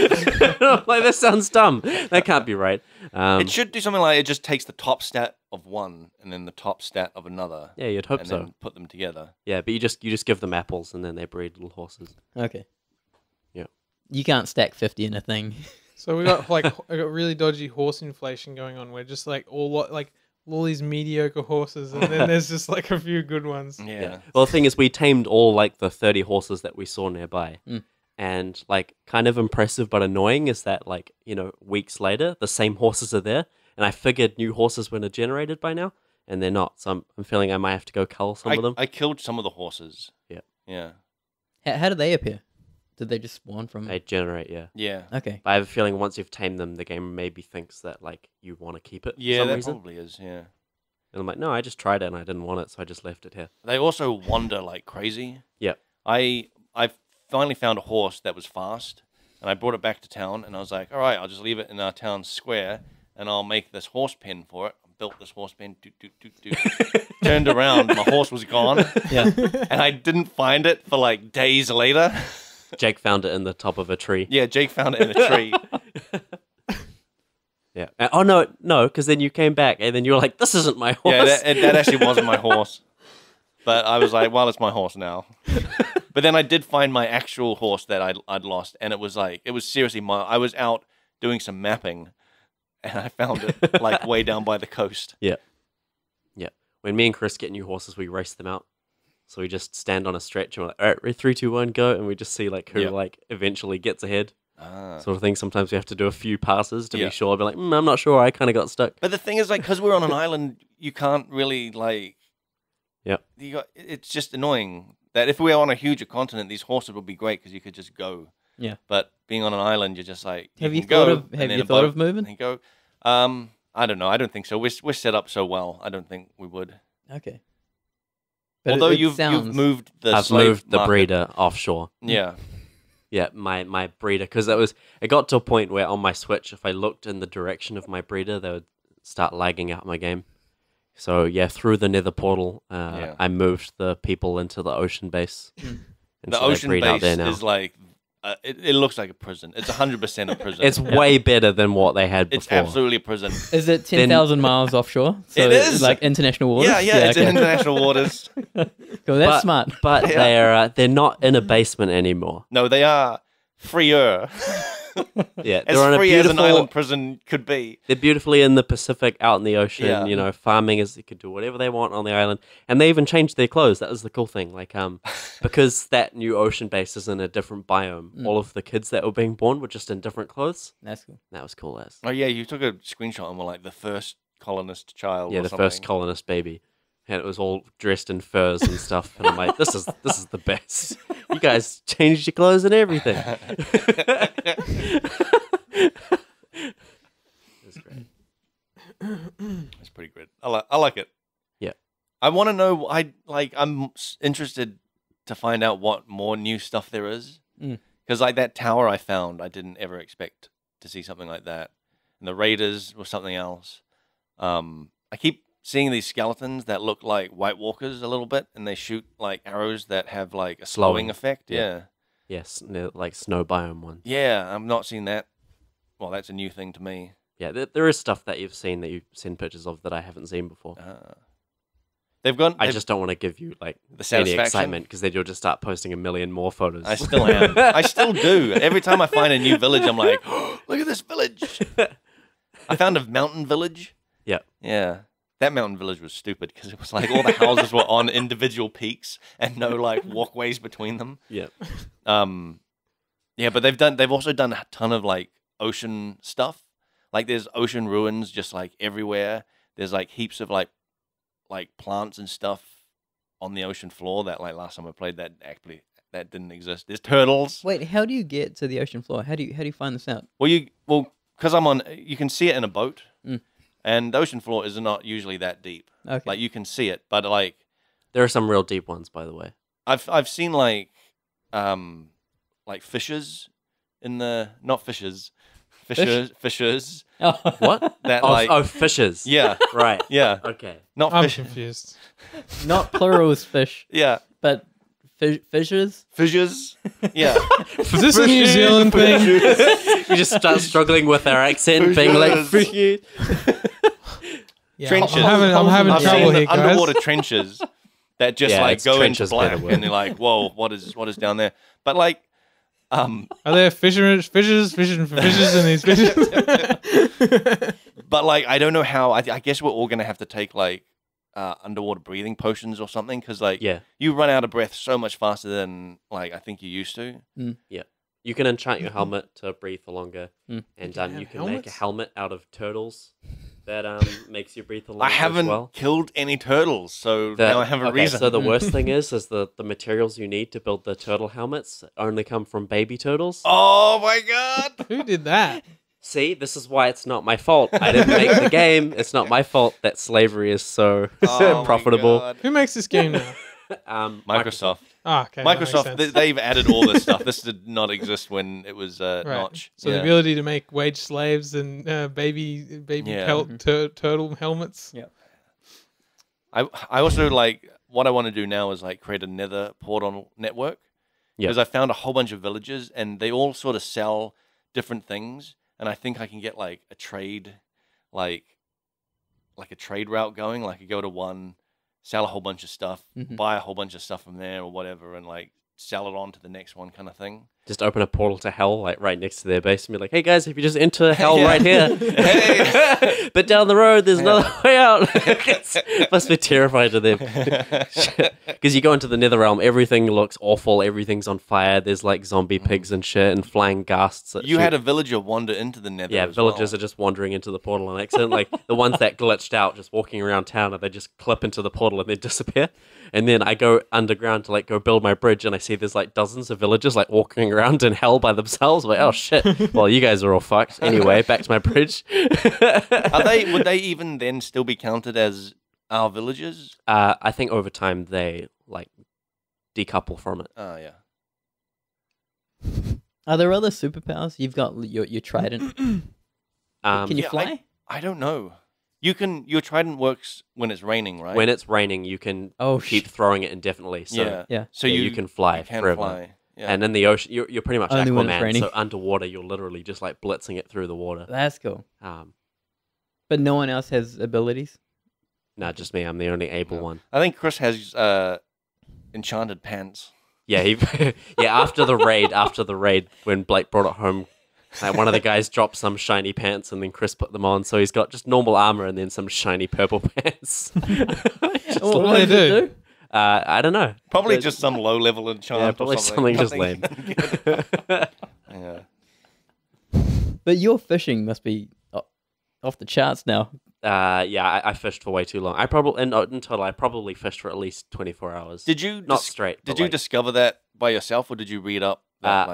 Like that sounds dumb. That can't be right. It should do something like it just takes the top stat of one and then the top stat of another, Yeah, you'd hope and so. then put them together. Yeah, but you just give them apples and then they breed little horses. Okay. Yeah. You can't stack 50 in a thing. So we got like I got really dodgy horse inflation going on. We're just like all these mediocre horses, and then there's just like a few good ones. Yeah. Well, the thing is, we tamed all like the 30 horses that we saw nearby. Mm. And like kind of impressive but annoying is that like, weeks later, the same horses are there. And I figured new horses were generated by now, and they're not. So I'm feeling I might have to go cull some of them. I killed some of the horses. Yeah. Yeah. How do they appear? Did they just spawn from? They generate, yeah. Yeah. Okay. But I have a feeling once you've tamed them, the game maybe thinks that like you want to keep it for Yeah, some that reason. probably is. Yeah. And I'm like, no, I just tried it and I didn't want it, so I just left it here. They also wander like crazy. Yep. I finally found a horse that was fast, and I brought it back to town, and I was like, all right, I'll just leave it in our town square, and I'll make this horse pen for it. I built this horse pen, turned around, my horse was gone, Yeah. and I didn't find it for like days later. Jake found it in the top of a tree. Yeah, Jake found it in a tree. Yeah. Oh, no, because then you came back and then you were like, this isn't my horse. Yeah, that actually wasn't my horse. But I was like, well, it's my horse now. But then I did find my actual horse that I'd lost, and it was seriously I was out doing some mapping, and I found it like way down by the coast. Yeah. When me and Chris get new horses, we race them out. So we just stand on a stretch and we're like, all right, 3, 2, 1, go. And we just see like who Yeah. like eventually gets ahead. Ah. Sort of thing. Sometimes we have to do a few passes to Yeah. be sure. I'll be like, I'm not sure. I kind of got stuck. But the thing is, like, because we're on an island, you can't really like. Yep. It's just annoying that if we were on a huger continent, these horses would be great because you could just go. Yeah. But being on an island, you're just like. Have you can thought go, of and Have then you a thought boat, of moving? and go. I don't know. I don't think so. We're set up so well. I don't think we would. Okay. Although it you've sounds... moved the I've slave moved the market. breeder offshore. Yeah. Yeah, my breeder. Because it got to a point where on my Switch, if I looked in the direction of my breeder, they would start lagging out my game. So yeah, through the nether portal, Yeah. I moved the people into the ocean base. And The so they ocean breed out base there now. is like it looks like a prison. It's 100% a prison. It's way better than what they had It's before. absolutely a prison. Is it 10,000 miles offshore? So It is. like international waters. Yeah, it's in okay. international waters. Cool, that's smart. But Yeah. they're not in a basement anymore. No, they are freer. Yeah, As they're on a free as an beautiful. island prison could be. They're beautifully in the Pacific, out in the ocean. Yeah. You know, farming is they could do whatever they want on the island, and they even changed their clothes. That was the cool thing. Like, because that new ocean base is in a different biome. All of the kids that were being born were just in different clothes. That's cool. That was cool as. Oh yeah, you took a screenshot and were like the first colonist child. Yeah, or the something. first colonist baby, and it was all dressed in furs and stuff. And I'm like, this is the best. You guys changed your clothes and everything. It's great. That's pretty good. I like it. Yeah. I want to know. I'm interested to find out what more new stuff there is. Because like that tower I found, I didn't ever expect to see something like that. And the raiders was something else. I keep seeing these skeletons that look like White Walkers a little bit, and they shoot like arrows that have like a slowing Slowing. effect. Yeah. Yeah. Yes, like snow biome ones. Yeah, I've not seen that. Well, that's a new thing to me. Yeah, there is stuff that you've seen pictures of that I haven't seen before. They've gone. I just don't want to give you like The any satisfaction? excitement because then you'll just start posting a million more photos. I still am. I still do. Every time I find a new village, I'm like, oh, look at this village. I found a mountain village. Yeah. Yeah. That mountain village was stupid because it was like all the houses were on individual peaks and no like walkways between them. Yeah. Yeah, but they've also done a ton of like ocean stuff. Like there's ocean ruins just like everywhere. There's like heaps of like plants and stuff on the ocean floor that like last time I played that actually that didn't exist. There's turtles. Wait, how do you get to the ocean floor? How do you find this out? Well, because I'm on, you can see it in a boat, Mm. and the ocean floor is not usually that deep. Okay. Like you can see it, but like There are some real deep ones, by the way. I've seen like fishes in the not fishes, fishers Oh. What? that Oh, like fishes. yeah Right. yeah Okay. not I'm fish confused. Not plural is fish, yeah but fishers. fishers yeah Is this a New Zealand thing? You just start struggling with our accent, being like, Fishes. Yeah, Trenches. I'm having I've trouble seen here, guys. underwater trenches that just Yeah, like it's go into trenches black, better word. and you're like, whoa, what is down there? But like, Are there fishing for fishes in these fishes? but like, I don't know how. I guess we're all gonna have to take like underwater breathing potions or something because like, yeah. you run out of breath so much faster than like I think you used to. You can enchant your helmet to breathe for longer, Mm. and can you have can make a helmets? helmet out of turtles that makes you breathe for longer I haven't as well. killed any turtles, so now I have a reason. So the worst thing is the materials you need to build the turtle helmets only come from baby turtles. Oh my god! Who did that? See, this is why it's not my fault. I didn't make the game. It's not my fault that slavery is so Oh my profitable. God. Who makes this game now? Microsoft. Oh, okay. that makes Microsoft, sense. they've added all this stuff. This did not exist when it was Right. Notch. So the Yeah. ability to make wage slaves and baby Yeah. turtle helmets. Yeah. I also like what I want to do now is like create a nether portal network Yeah. because I found a whole bunch of villages and they all sort of sell different things, and I think I can get like a trade, like a trade route going. Like I go to one, sell a whole bunch of stuff, Mhm. buy a whole bunch of stuff from there or whatever, and like sell it on to the next one kind of thing. Just open a portal to hell, like right next to their base, and be like, "Hey guys, if you just enter hell Yeah. right here, Hey. but down the road there's Yeah. another way out." Must be terrifying to them because you go into the Nether Realm, everything looks awful, everything's on fire. There's like zombie pigs and shit, and flying ghasts. that You shoot. had a villager wander into the nether. Yeah, as villagers well. are just wandering into the portal on accident. Like the ones that glitched out, just walking around town, and they just clip into the portal and they disappear. And then I go underground to like go build my bridge, and I see there's like dozens of villagers like walking around in hell by themselves. I'm like, oh shit! Well, you guys are all fucked. Anyway, back to my bridge. Would they even then still be counted as our villagers? I think over time they like decouple from it. Oh yeah. Are there other superpowers? You've got your trident. Can you Yeah, fly? I don't know. Your trident works when it's raining, right? When it's raining, you can keep throwing it indefinitely. So yeah. So you can fly forever. Fly. Yeah. And in the ocean, you're pretty much Only when it's Aquaman. raining. So underwater, you're literally just like blitzing it through the water. That's cool. Um, But no one else has abilities. no, just me. I'm the only able one. I think Chris has enchanted pants. Yeah, after the raid, when Blake brought it home, one of the guys dropped some shiny pants, and then Chris put them on. So he's got just normal armor and then some shiny purple pants. What do they do? I don't know. Probably just some low-level enchant. Yeah, or probably something just lame. Yeah. But your fishing must be off the charts now. Yeah, I fished for way too long. I probably fished for at least 24 hours. Did you Not straight? Did but you like, discover that by yourself, or did you read up? That,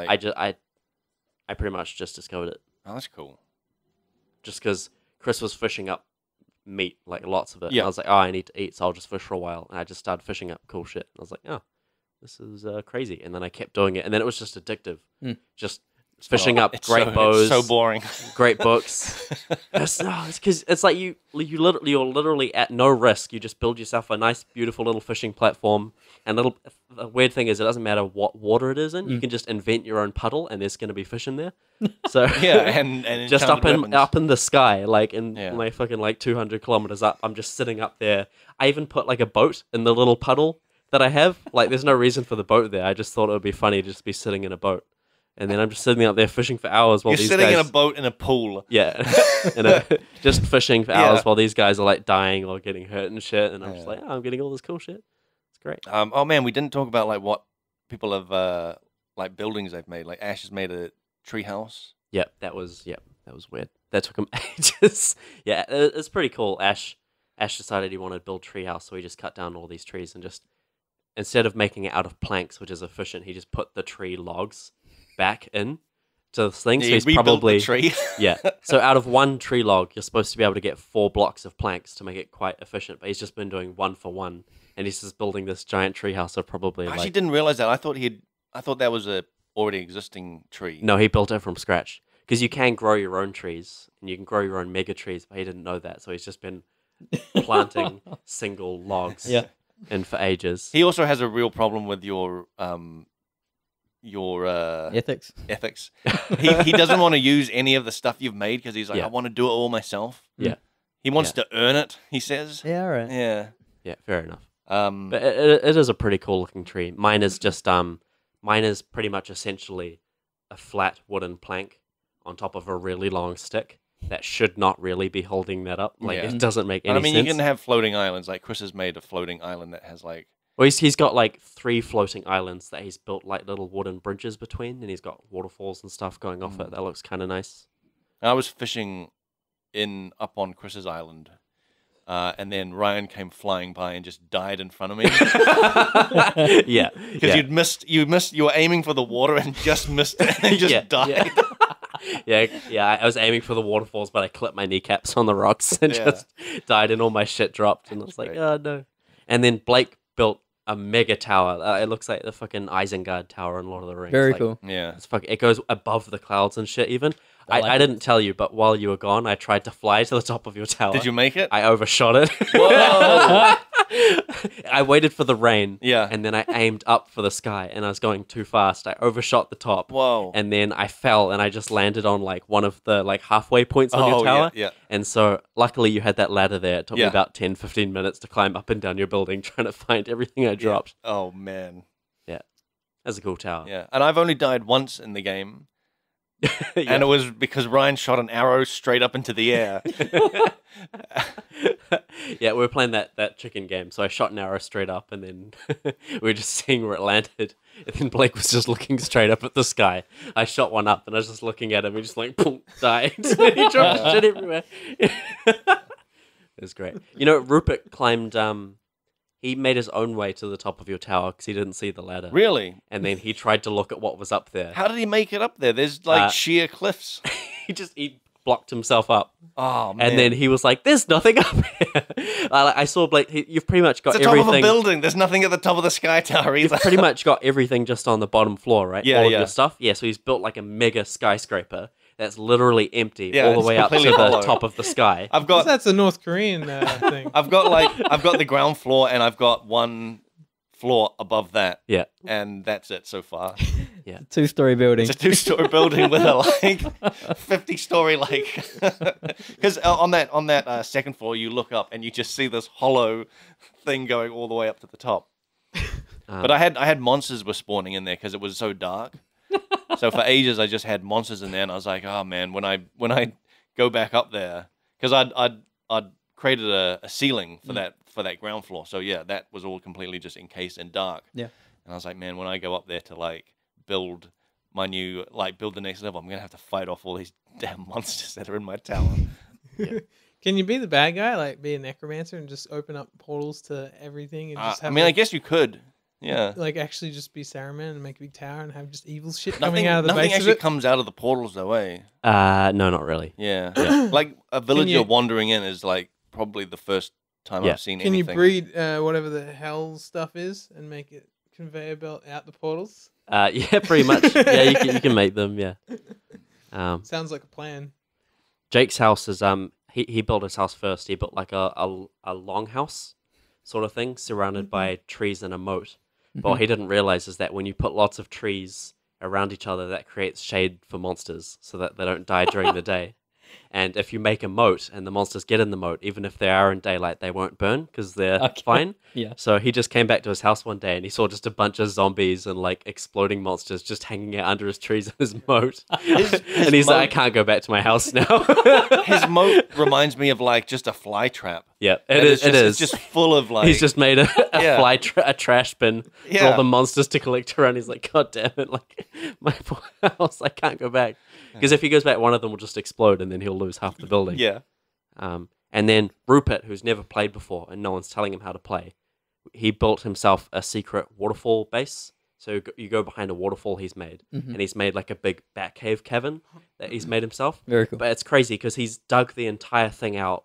I pretty much just discovered it. Oh, that's cool. Just because Chris was fishing up meat, like lots of it. Yeah. And I was like, oh, I need to eat, so I'll just fish for a while. And I just started fishing up cool shit. I was like, oh, this is crazy. And then I kept doing it, and then it was just addictive. Just fishing up great bows. It's so boring. Great books. It's because it's like you're literally at no risk. You just build yourself a nice, beautiful little fishing platform. And the weird thing is, it doesn't matter what water it is in. You can just invent your own puddle, and there's going to be fish in there. So Yeah, and just enchanted up in the sky, like Yeah. my fucking like 200 kilometers up. I'm just sitting up there. I even put like a boat in the little puddle that I have. Like, there's no reason for the boat there. I just thought it would be funny to just be sitting in a boat. And then I'm just sitting out there fishing for hours while You're these sitting guys... in a boat in a pool. Yeah. Just fishing for hours Yeah. while these guys are like dying or getting hurt and shit. And I'm just like, oh, I'm getting all this cool shit. It's great. Oh man, we didn't talk about like what people have like buildings they've made. Like Ash has made a tree house. That was weird. That took him ages. Yeah, it's pretty cool. Ash decided he wanted to build treehouse, so he just cut down all these trees and just, instead of making it out of planks, which is efficient, he just put the tree logs back in to this thing. So He he's rebuilt probably the tree. yeah. So out of one tree log, you're supposed to be able to get 4 blocks of planks to make it quite efficient. But he's just been doing 1 for 1, and he's just building this giant tree house of probably I like. actually didn't realize that. I thought that was a already existing tree. No, he built it from scratch because you can grow your own trees and you can grow your own mega trees, but he didn't know that, so he's just been planting single logs. Yeah. And for ages. He also has a real problem with your Ethics. ethics. He doesn't want to use any of the stuff you've made because he's like, Yeah. I want to do it all myself. Yeah. He wants to earn it, he says. Yeah, all right. Yeah. Yeah, fair enough. Um, But it is a pretty cool looking tree. Mine is just mine is pretty much essentially a flat wooden plank on top of a really long stick that should not really be holding that up. Like, Yeah. it doesn't make any I mean, sense. you can have floating islands. Like Chris has made a floating island that has like. Well, he's got like 3 floating islands that he's built like little wooden bridges between, and he's got waterfalls and stuff going off it. That looks kind of nice. I was fishing up on Chris's island, and then Ryan came flying by and just died in front of me Yeah, because you were aiming for the water and just missed it and just died. Yeah. I was aiming for the waterfalls, but I clipped my kneecaps on the rocks and Yeah. just died, and all my shit dropped. And I was like, oh no. And then Blake built a mega tower. It looks like the fucking Isengard Tower in Lord of the Rings. Very Like, cool. Yeah. It goes above the clouds and shit. Even I like I it. didn't tell you, but while you were gone, I tried to fly to the top of your tower. Did you make it? I overshot it. Whoa! I waited for the rain. Yeah. And then I aimed up for the sky, and I was going too fast. I overshot the top. Whoa. And then I fell, and I just landed on like one of the like halfway points on your tower. Yeah. And so luckily you had that ladder there. It took me Yeah. about 10, 15 minutes to climb up and down your building trying to find everything I dropped. Oh man. That's a cool tower. Yeah. And I've only died once in the game, Yeah. and it was because Ryan shot an arrow straight up into the air. Yeah, we were playing that chicken game, so I shot an arrow straight up, and then we were just seeing where it landed. And then Blake was just looking straight up at the sky. I shot one up, and I was just looking at him. He just like, boom, died. And he dropped shit everywhere. It was great. You know, Rupert climbed. He made his own way to the top of your tower because he didn't see the ladder. Really? And then he tried to look at what was up there. How did he make it up there? There's like sheer cliffs. He blocked himself up. Oh man. And then he was like, "There's nothing up here." I saw Blake. You've pretty much got it's the top everything. of a building. There's nothing at the top of the sky tower either. You've pretty much got everything just on the bottom floor, right? Yeah, All of yeah. your stuff. Yeah, so he's built like a mega skyscraper that's literally empty Yeah, all the it's way up to completely the hollow. top of the sky. I've got That's a North Korean thing. I've got the ground floor and I've got one floor above that, Yeah. and that's it so far. 2-story building. It's a 2-story building with a 50-story because on that second floor you look up and you just see this hollow thing going all the way up to the top. But I had monsters were spawning in there because it was so dark. So for ages I just had monsters in there, and I was like, oh man, when I go back up there, because I'd created a ceiling for that ground floor. So yeah, that was all completely just encased in dark. Yeah. And I was like, man, when I go up there to build my new build the next level, I'm gonna have to fight off all these damn monsters that are in my tower. Can you be the bad guy, like be a necromancer and just open up portals to everything and just have I guess you could. Yeah. like actually just be Saruman and make a big tower and have just evil shit Nothing, coming out of the nothing base of actually it? comes out of the portals though, eh? No, not really. Yeah. Like a village you're wandering in is probably the first time I've seen Can anything. you breed whatever the hell stuff is and make it conveyor belt out the portals? Yeah, pretty much. Yeah, you can make them. Yeah. Sounds like a plan. Jake's house is he built his house first. He built like a longhouse sort of thing surrounded by trees and a moat. But what he didn't realize is that when you put lots of trees around each other, that creates shade for monsters so that they don't die during the day. And if you make a moat and the monsters get in the moat, even if they are in daylight, they won't burn because they're fine. Yeah. So he just came back to his house one day and he saw just a bunch of zombies and exploding monsters just hanging out under his trees in his moat. And he's like, I can't go back to my house now. His moat reminds me of just a fly trap. Yeah, And it is. It's just full of He's just made a trash bin for all Yeah. the monsters to collect around. He's like, God damn it! My poor house, I can't go back because if he goes back, one of them will just explode and then he'll lose half the building. Yeah. And then Rupert, who's never played before and no one's telling him how to play, he built himself a secret waterfall base. So you go behind a waterfall he's made, and he's made a big Batcave cavern that he's made himself. Very cool. But it's crazy because he's dug the entire thing out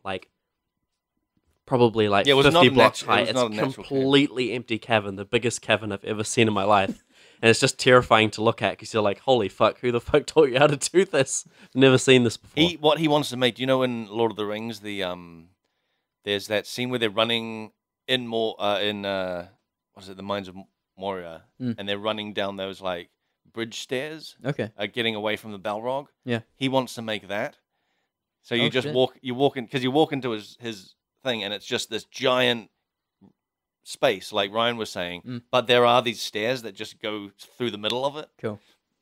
probably it was 50 not a blocks nat- it high. was It's not a a natural completely empty cavern, the biggest cavern I've ever seen in my life. And it's just terrifying to look at because you're like, holy fuck, who the fuck taught you how to do this? I've never seen this before. What he wants to make, do you know in Lord of the Rings, there's that scene where they're running in the Mines of Moria, and they're running down those bridge stairs, Okay. getting away from the Balrog. Yeah. He wants to make that. So you Oh, just shit. walk in, because you walk into his thing, and it's just this giant space, like Ryan was saying. But there are these stairs that just go through the middle of it. Cool.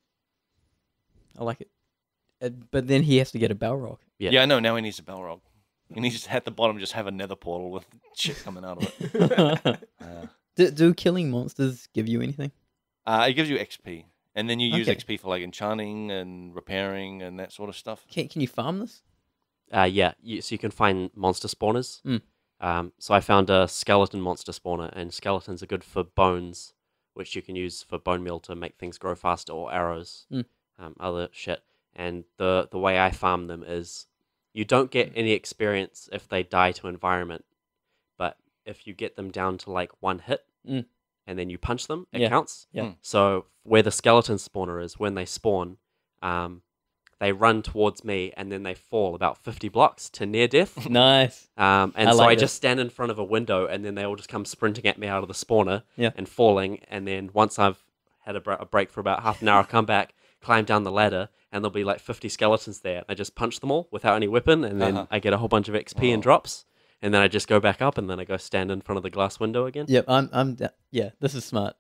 I like it. But then he has to get a Balrog. Yeah, I know. Now he needs a Balrog. He needs to, at the bottom, just have a nether portal with shit coming out of it. Do killing monsters give you anything? It gives you XP. And then you use Okay. XP for enchanting and repairing and that sort of stuff. Can you farm this? Yeah, so you can find monster spawners. So I found a skeleton monster spawner, and skeletons are good for bones, which you can use for bone meal to make things grow faster, or arrows, other shit. And the way I farm them is you don't get any experience if they die to environment, but if you get them down to one hit, and then you punch them, it counts. Yeah. So where the skeleton spawner is, when they spawn, they run towards me and then they fall about 50 blocks to near death. Nice. And I so like I this. just stand in front of a window and then they all just come sprinting at me out of the spawner Yeah. and falling. And then once I've had a break for about half an hour, I'll come back, climb down the ladder, and there'll be 50 skeletons there. I just punch them all without any weapon, and then I get a whole bunch of XP and drops. And then I just go back up, and then I go stand in front of the glass window again. Yep. Yeah. This is smart.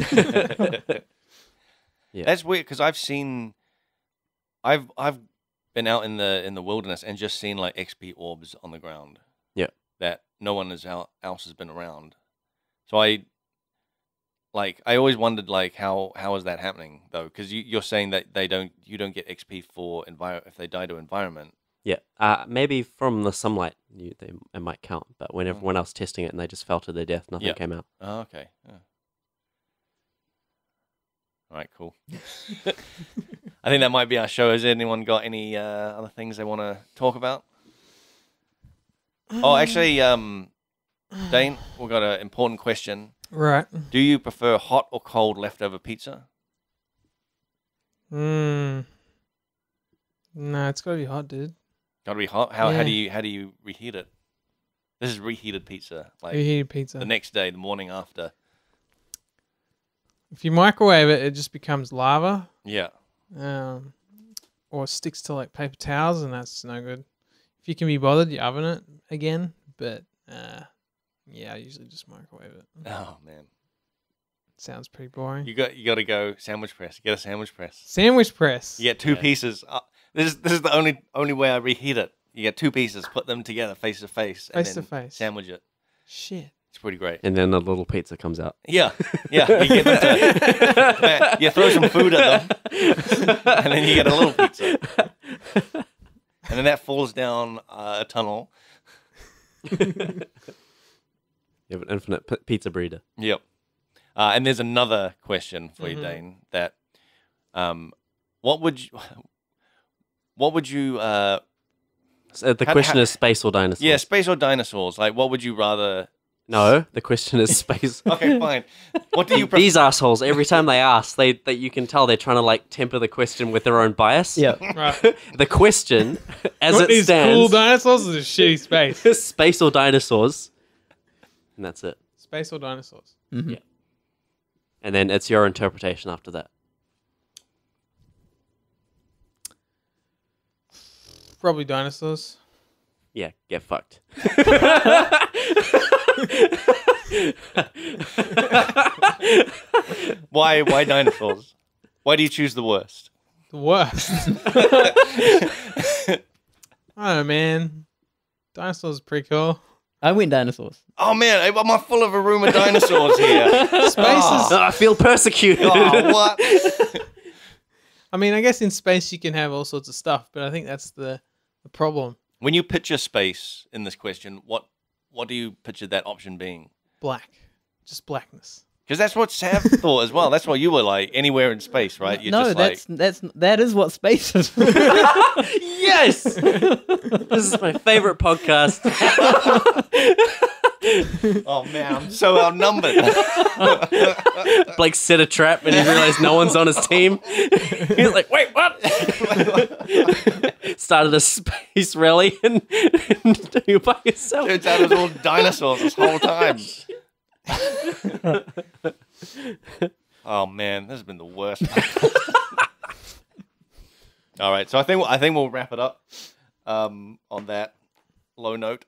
Yeah. That's weird because I've been out in the wilderness and just seen XP orbs on the ground. Yeah. That no one else has been around. So I always wondered how is that happening though? Because you're saying that you don't get XP for if they die to environment. Yeah. Maybe from the sunlight, it might count. But when everyone else testing it and they just fell to their death, nothing came out. Oh, okay. Yeah. All right, cool. I think that might be our show. Has anyone got any other things they want to talk about? Oh, actually, Dane, we've got an important question. Right. Do you prefer hot or cold leftover pizza? Very No, it's gotta be hot, dude. Gotta be hot. How Yeah. do you reheat it? This is reheated pizza. Like Reheated pizza. the next day, the morning after. If you microwave it, it just becomes lava, Yeah. or sticks to like paper towels, and that's no good. If you can be bothered, you oven it again. But yeah, I usually just microwave it. Oh man. Sounds pretty boring. You got to go sandwich press. Get a sandwich press. Sandwich press. You get two Yeah. pieces. This is the only way I reheat it. You get two pieces, put them together face to face, and Face to then face. sandwich it. Shit. It's pretty great. And then a little pizza comes out. Yeah, yeah. You get them to, you throw some food at them, and then you get a little pizza, and then that falls down a tunnel. You have an infinite pizza breeder. Yep. And there's another question for you, Mhm. Dane. That, what would you So the How- question how- is space or dinosaurs? yeah, space or dinosaurs? Like, what would you rather? No, the question is space. Okay, fine. What do you prefer? These assholes, every time they ask, that you can tell they're trying to like temper the question with their own bias. Yeah. Right. The question, as What, it these cool stands, dinosaurs or just shitty space? is space or dinosaurs, and that's it. Space or dinosaurs? Mhm. Yeah. And then it's your interpretation after that. Probably dinosaurs. Yeah, get fucked. Why dinosaurs? Why do you choose the worst? The worst. I don't know, man. Dinosaurs are pretty cool. I went dinosaurs. Oh man, I'm full of a room of dinosaurs here. Space is. I feel persecuted. Oh, what? I mean, I guess in space you can have all sorts of stuff, but I think that's the problem. When you picture space in this question, what do you picture that option being? Black. Just blackness. Because that's what Sav thought as well. That's what you were like. Anywhere in space, right? You're No, just that is what space is. Yes! This is my favorite podcast. oh man, I'm so outnumbered. Blake set a trap and he realized no one's on his team. He's like, wait, what? Started a space rally and you're by yourself. Turns out it was all dinosaurs this whole time. Oh man, this has been the worst. All right, so I think we'll wrap it up on that low note.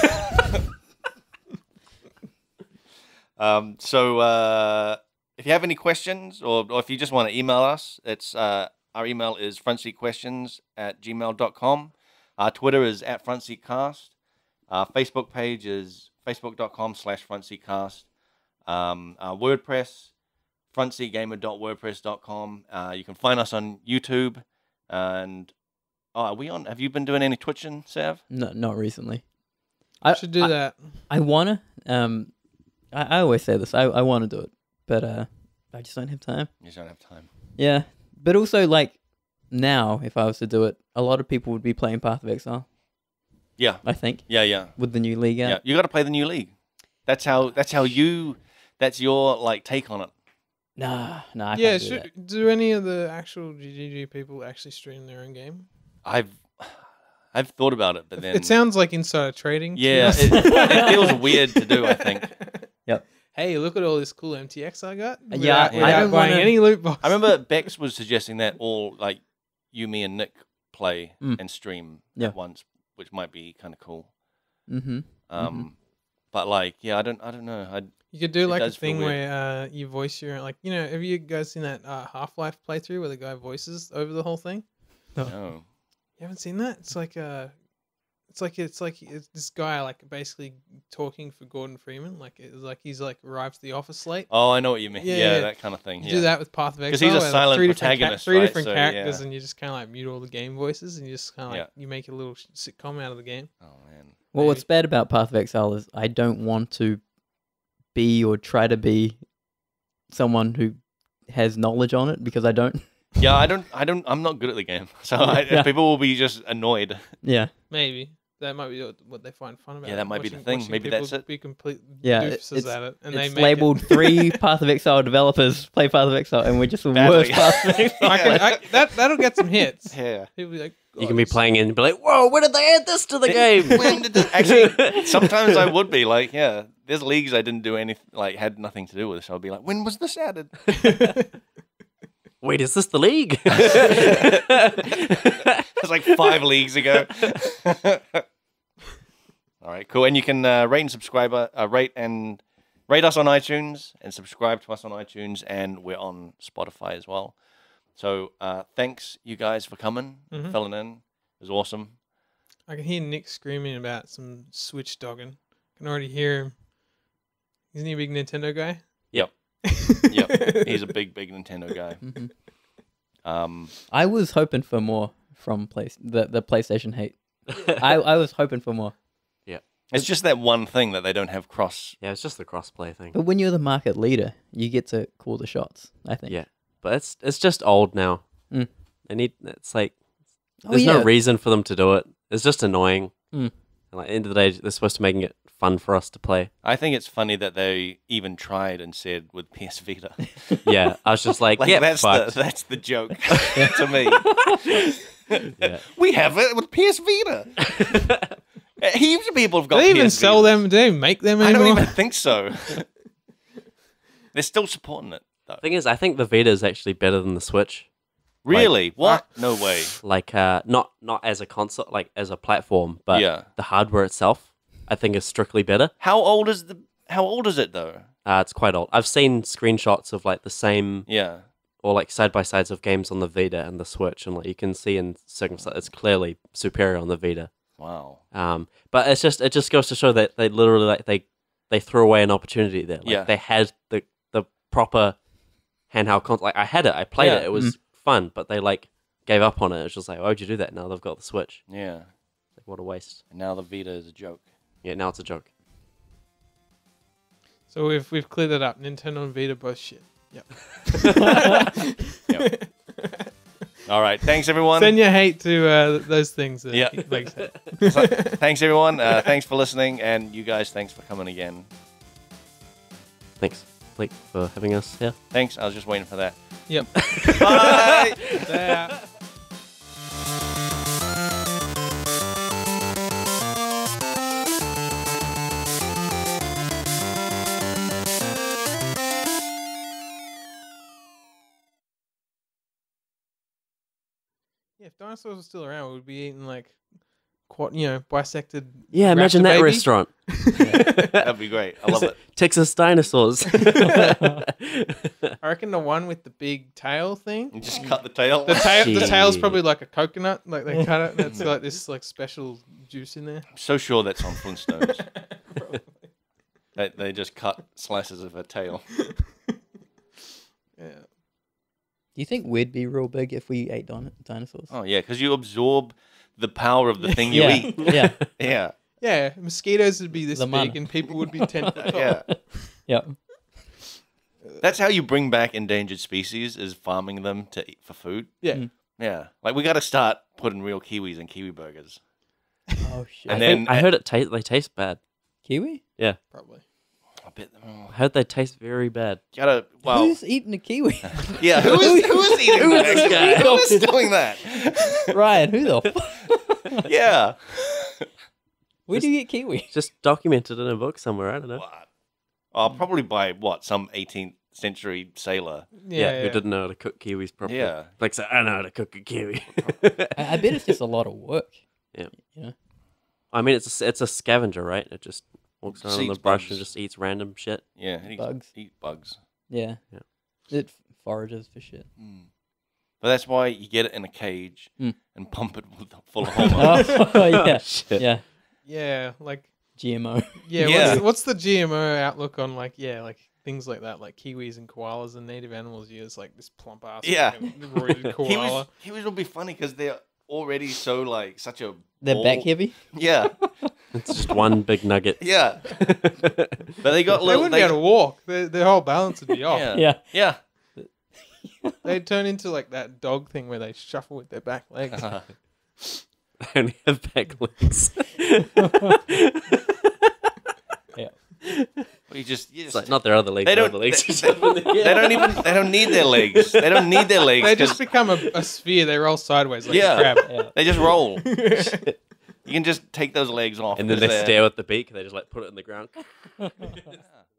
So if you have any questions or if you just want to email us, it's our email is frontseatquestions@gmail.com. Our Twitter is @frontseatcast. Our Facebook page is facebook.com/frontseatcast. Our WordPress, frontseatgamer.wordpress.com. You can find us on YouTube. And are we on? Have you been doing any twitching, Sav? No, not recently. I should do that. I wanna. I always say this. I want to do it, but I just don't have time. You don't have time. Yeah, but also like now, if I was to do it, a lot of people would be playing Path of Exile. Yeah, I think yeah. with the new league out. Yeah, you got to play the new league. That's your like take on it. Nah, I Yeah, can't do that. do any of the actual GGG people actually stream their own game? I've thought about it, but then It sounds like insider trading. to yeah, us. it feels weird to do. I think. Yep. Hey, look at all this cool MTX I got. Yeah, without, I without don't buying wanna- any loot box. I remember Bex was suggesting that all like you, me, and Nick play Mm. and stream Yeah. at once, which might be kind of cool. Mm-hmm. But like, yeah, I don't know. You could do like a does feel thing weird. where you voice your have you guys seen that Half-Life playthrough where the guy voices over the whole thing? No. You haven't seen that? It's like it's this guy like basically talking for Gordon Freeman, like it's like he's like arrived to the office late. Oh, I know what you mean. Yeah, Yeah, yeah. that kind of thing. You Yeah. do that with Path of Exile. 'Cause he's a where, like, silent three different protagonist, three right? different So, characters, yeah. and you just kind of like mute all the game voices, and you just kind of like Yeah. you make a little sitcom out of the game. Oh man. Well, what's Maybe. bad about Path of Exile is I don't want to be or try to be someone who has knowledge on it because I don't. Yeah, I'm not good at the game, so Yeah. people will be just annoyed. Yeah. Maybe that might be what they find fun about. Yeah, it, that might be the watching- thing. watching Maybe people that's it. Be complete Yeah, doofses at it, and they It's make labeled 3 Path of Exile developers play Path of Exile, and we're just the Badly. worst Path of Exile. That'll get some hits. Yeah. People be like, You can be playing and be like, whoa, when did they add this to the game? When did this? Actually, sometimes I would be like, yeah, there's leagues I didn't do anything, like had nothing to do with. So I'd be like, when was this added? Wait, is this the league? It's like 5 leagues ago. All right, cool. And you can rate and subscribe, rate us on iTunes and subscribe to us on iTunes, and we're on Spotify as well. So thanks, you guys, for coming, filling in. It was awesome. I can hear Nick screaming about some Switch dogging. I can already hear him. Isn't he a big Nintendo guy? Yep. Yep. He's a big Nintendo guy. I was hoping for more from the PlayStation hate. I was hoping for more. It's just that one thing that they don't have cross. Yeah, it's just the crossplay thing. But when you're the market leader, you get to call the shots, I think. Yeah, but it's just old now. Mm. It's like there's no reason for them to do it. It's just annoying. Mm. And like, at the end of the day, they're supposed to making it fun for us to play. I think it's funny that they even tried and said with PS Vita. Yeah, I was just like yeah, that's the joke to me. Yeah. We have it with PS Vita. Heaps of people have got. Do they even PS sell Vitas. them? Do they make them I anymore? don't even think so. They're still supporting it, though. Thing is, I think the Vita is actually better than the Switch. Really? What? No way. Like, not as a console, like as a platform, but Yeah. the hardware itself, I think is strictly better. How old is it though? It's quite old. I've seen screenshots of like the same Yeah. or like side by sides of games on the Vita and the Switch, and like you can see in circumstances it's clearly superior on the Vita. Wow. But it just goes to show that they literally like they threw away an opportunity there. Like, Yeah. they had the proper handheld console. Like I had it, I played Yeah. it, it was fun, but they like gave up on it. It's just like, why would you do that? Now they've got the Switch. Yeah. Like, what a waste. And now the Vita is a joke. Yeah, now it's a joke. So we've cleared it up. Nintendo and Vita both shit. Yep. Yep. All right. Thanks, everyone. Send your hate to those things. That Yeah. makes it. So, thanks, everyone. Thanks for listening. And you guys, thanks for coming again. Thanks, Blake, for having us here. Thanks. I was just waiting for that. Yep. Bye. There. Yeah, if dinosaurs were still around, we'd be eating like, bisected. Yeah, imagine raptor that baby. restaurant. That'd be great. I love it. Texas dinosaurs. I reckon the one with the big tail thing. You just cut the tail. The tail's Shit. probably like a coconut. Like they cut it, and it's got this like special juice in there. I'm so sure that's on Flintstones. They just cut slices of a tail. Yeah. Do you think we'd be real big if we ate dinosaurs? Oh yeah, because you absorb the power of the thing you yeah. eat. Yeah. Yeah. Yeah, mosquitoes would be this The big, mana. and people would be 10 foot tall. Yeah. Yeah. That's how you bring back endangered species, is farming them to eat for food. Yeah. Mm. Yeah. Like, we got to start putting real kiwis in kiwi burgers. Oh shit. And I then heard they taste bad. Kiwi? Probably. I bet I heard they taste very bad. gotta, well, Who's eating a kiwi? yeah, who is eating Who that? is this actually? guy? Who is doing that? Ryan, who the fuck? Yeah. Where do you get kiwi? Just documented in a book somewhere. I don't know. What? Oh, probably by, some 18th century sailor. Yeah. Who didn't know how to cook kiwis properly. Yeah. Like, so I know how to cook a kiwi. I bet it's just a lot of work. Yeah. You know? I mean, it's a scavenger, right? It just walks around on the Eats brush bugs. and just eats random shit. Yeah. It Bugs. Eat bugs. Yeah. Yeah. It forages for shit. But that's why you get it in a cage Mm. and pump it full of hormones. Oh, yeah. Shit. Yeah. Yeah, like, GMO. Yeah. What's the GMO outlook on, like, things like that, like kiwis and koalas and native animals use, like, this plump ass Yeah. fucking roided koala. Kiwis will be funny because they're already so, like, such a They're ball. back heavy. Yeah. It's just one big nugget. Yeah. But they got They little. wouldn't be able to walk. Their whole balance would be off. Yeah. Yeah. Yeah. They'd turn into, like, that dog thing where they shuffle with their back legs. I only have back legs. Yeah. We You just It's like not their other legs. They their don't. other legs. They don't need their legs. They don't need their legs. They 'cause- just become a sphere. They roll sideways like Yeah. a crab. Yeah. They just roll. You can just take those legs off. And then they because they're- stare at the beak. They just like put it in the ground.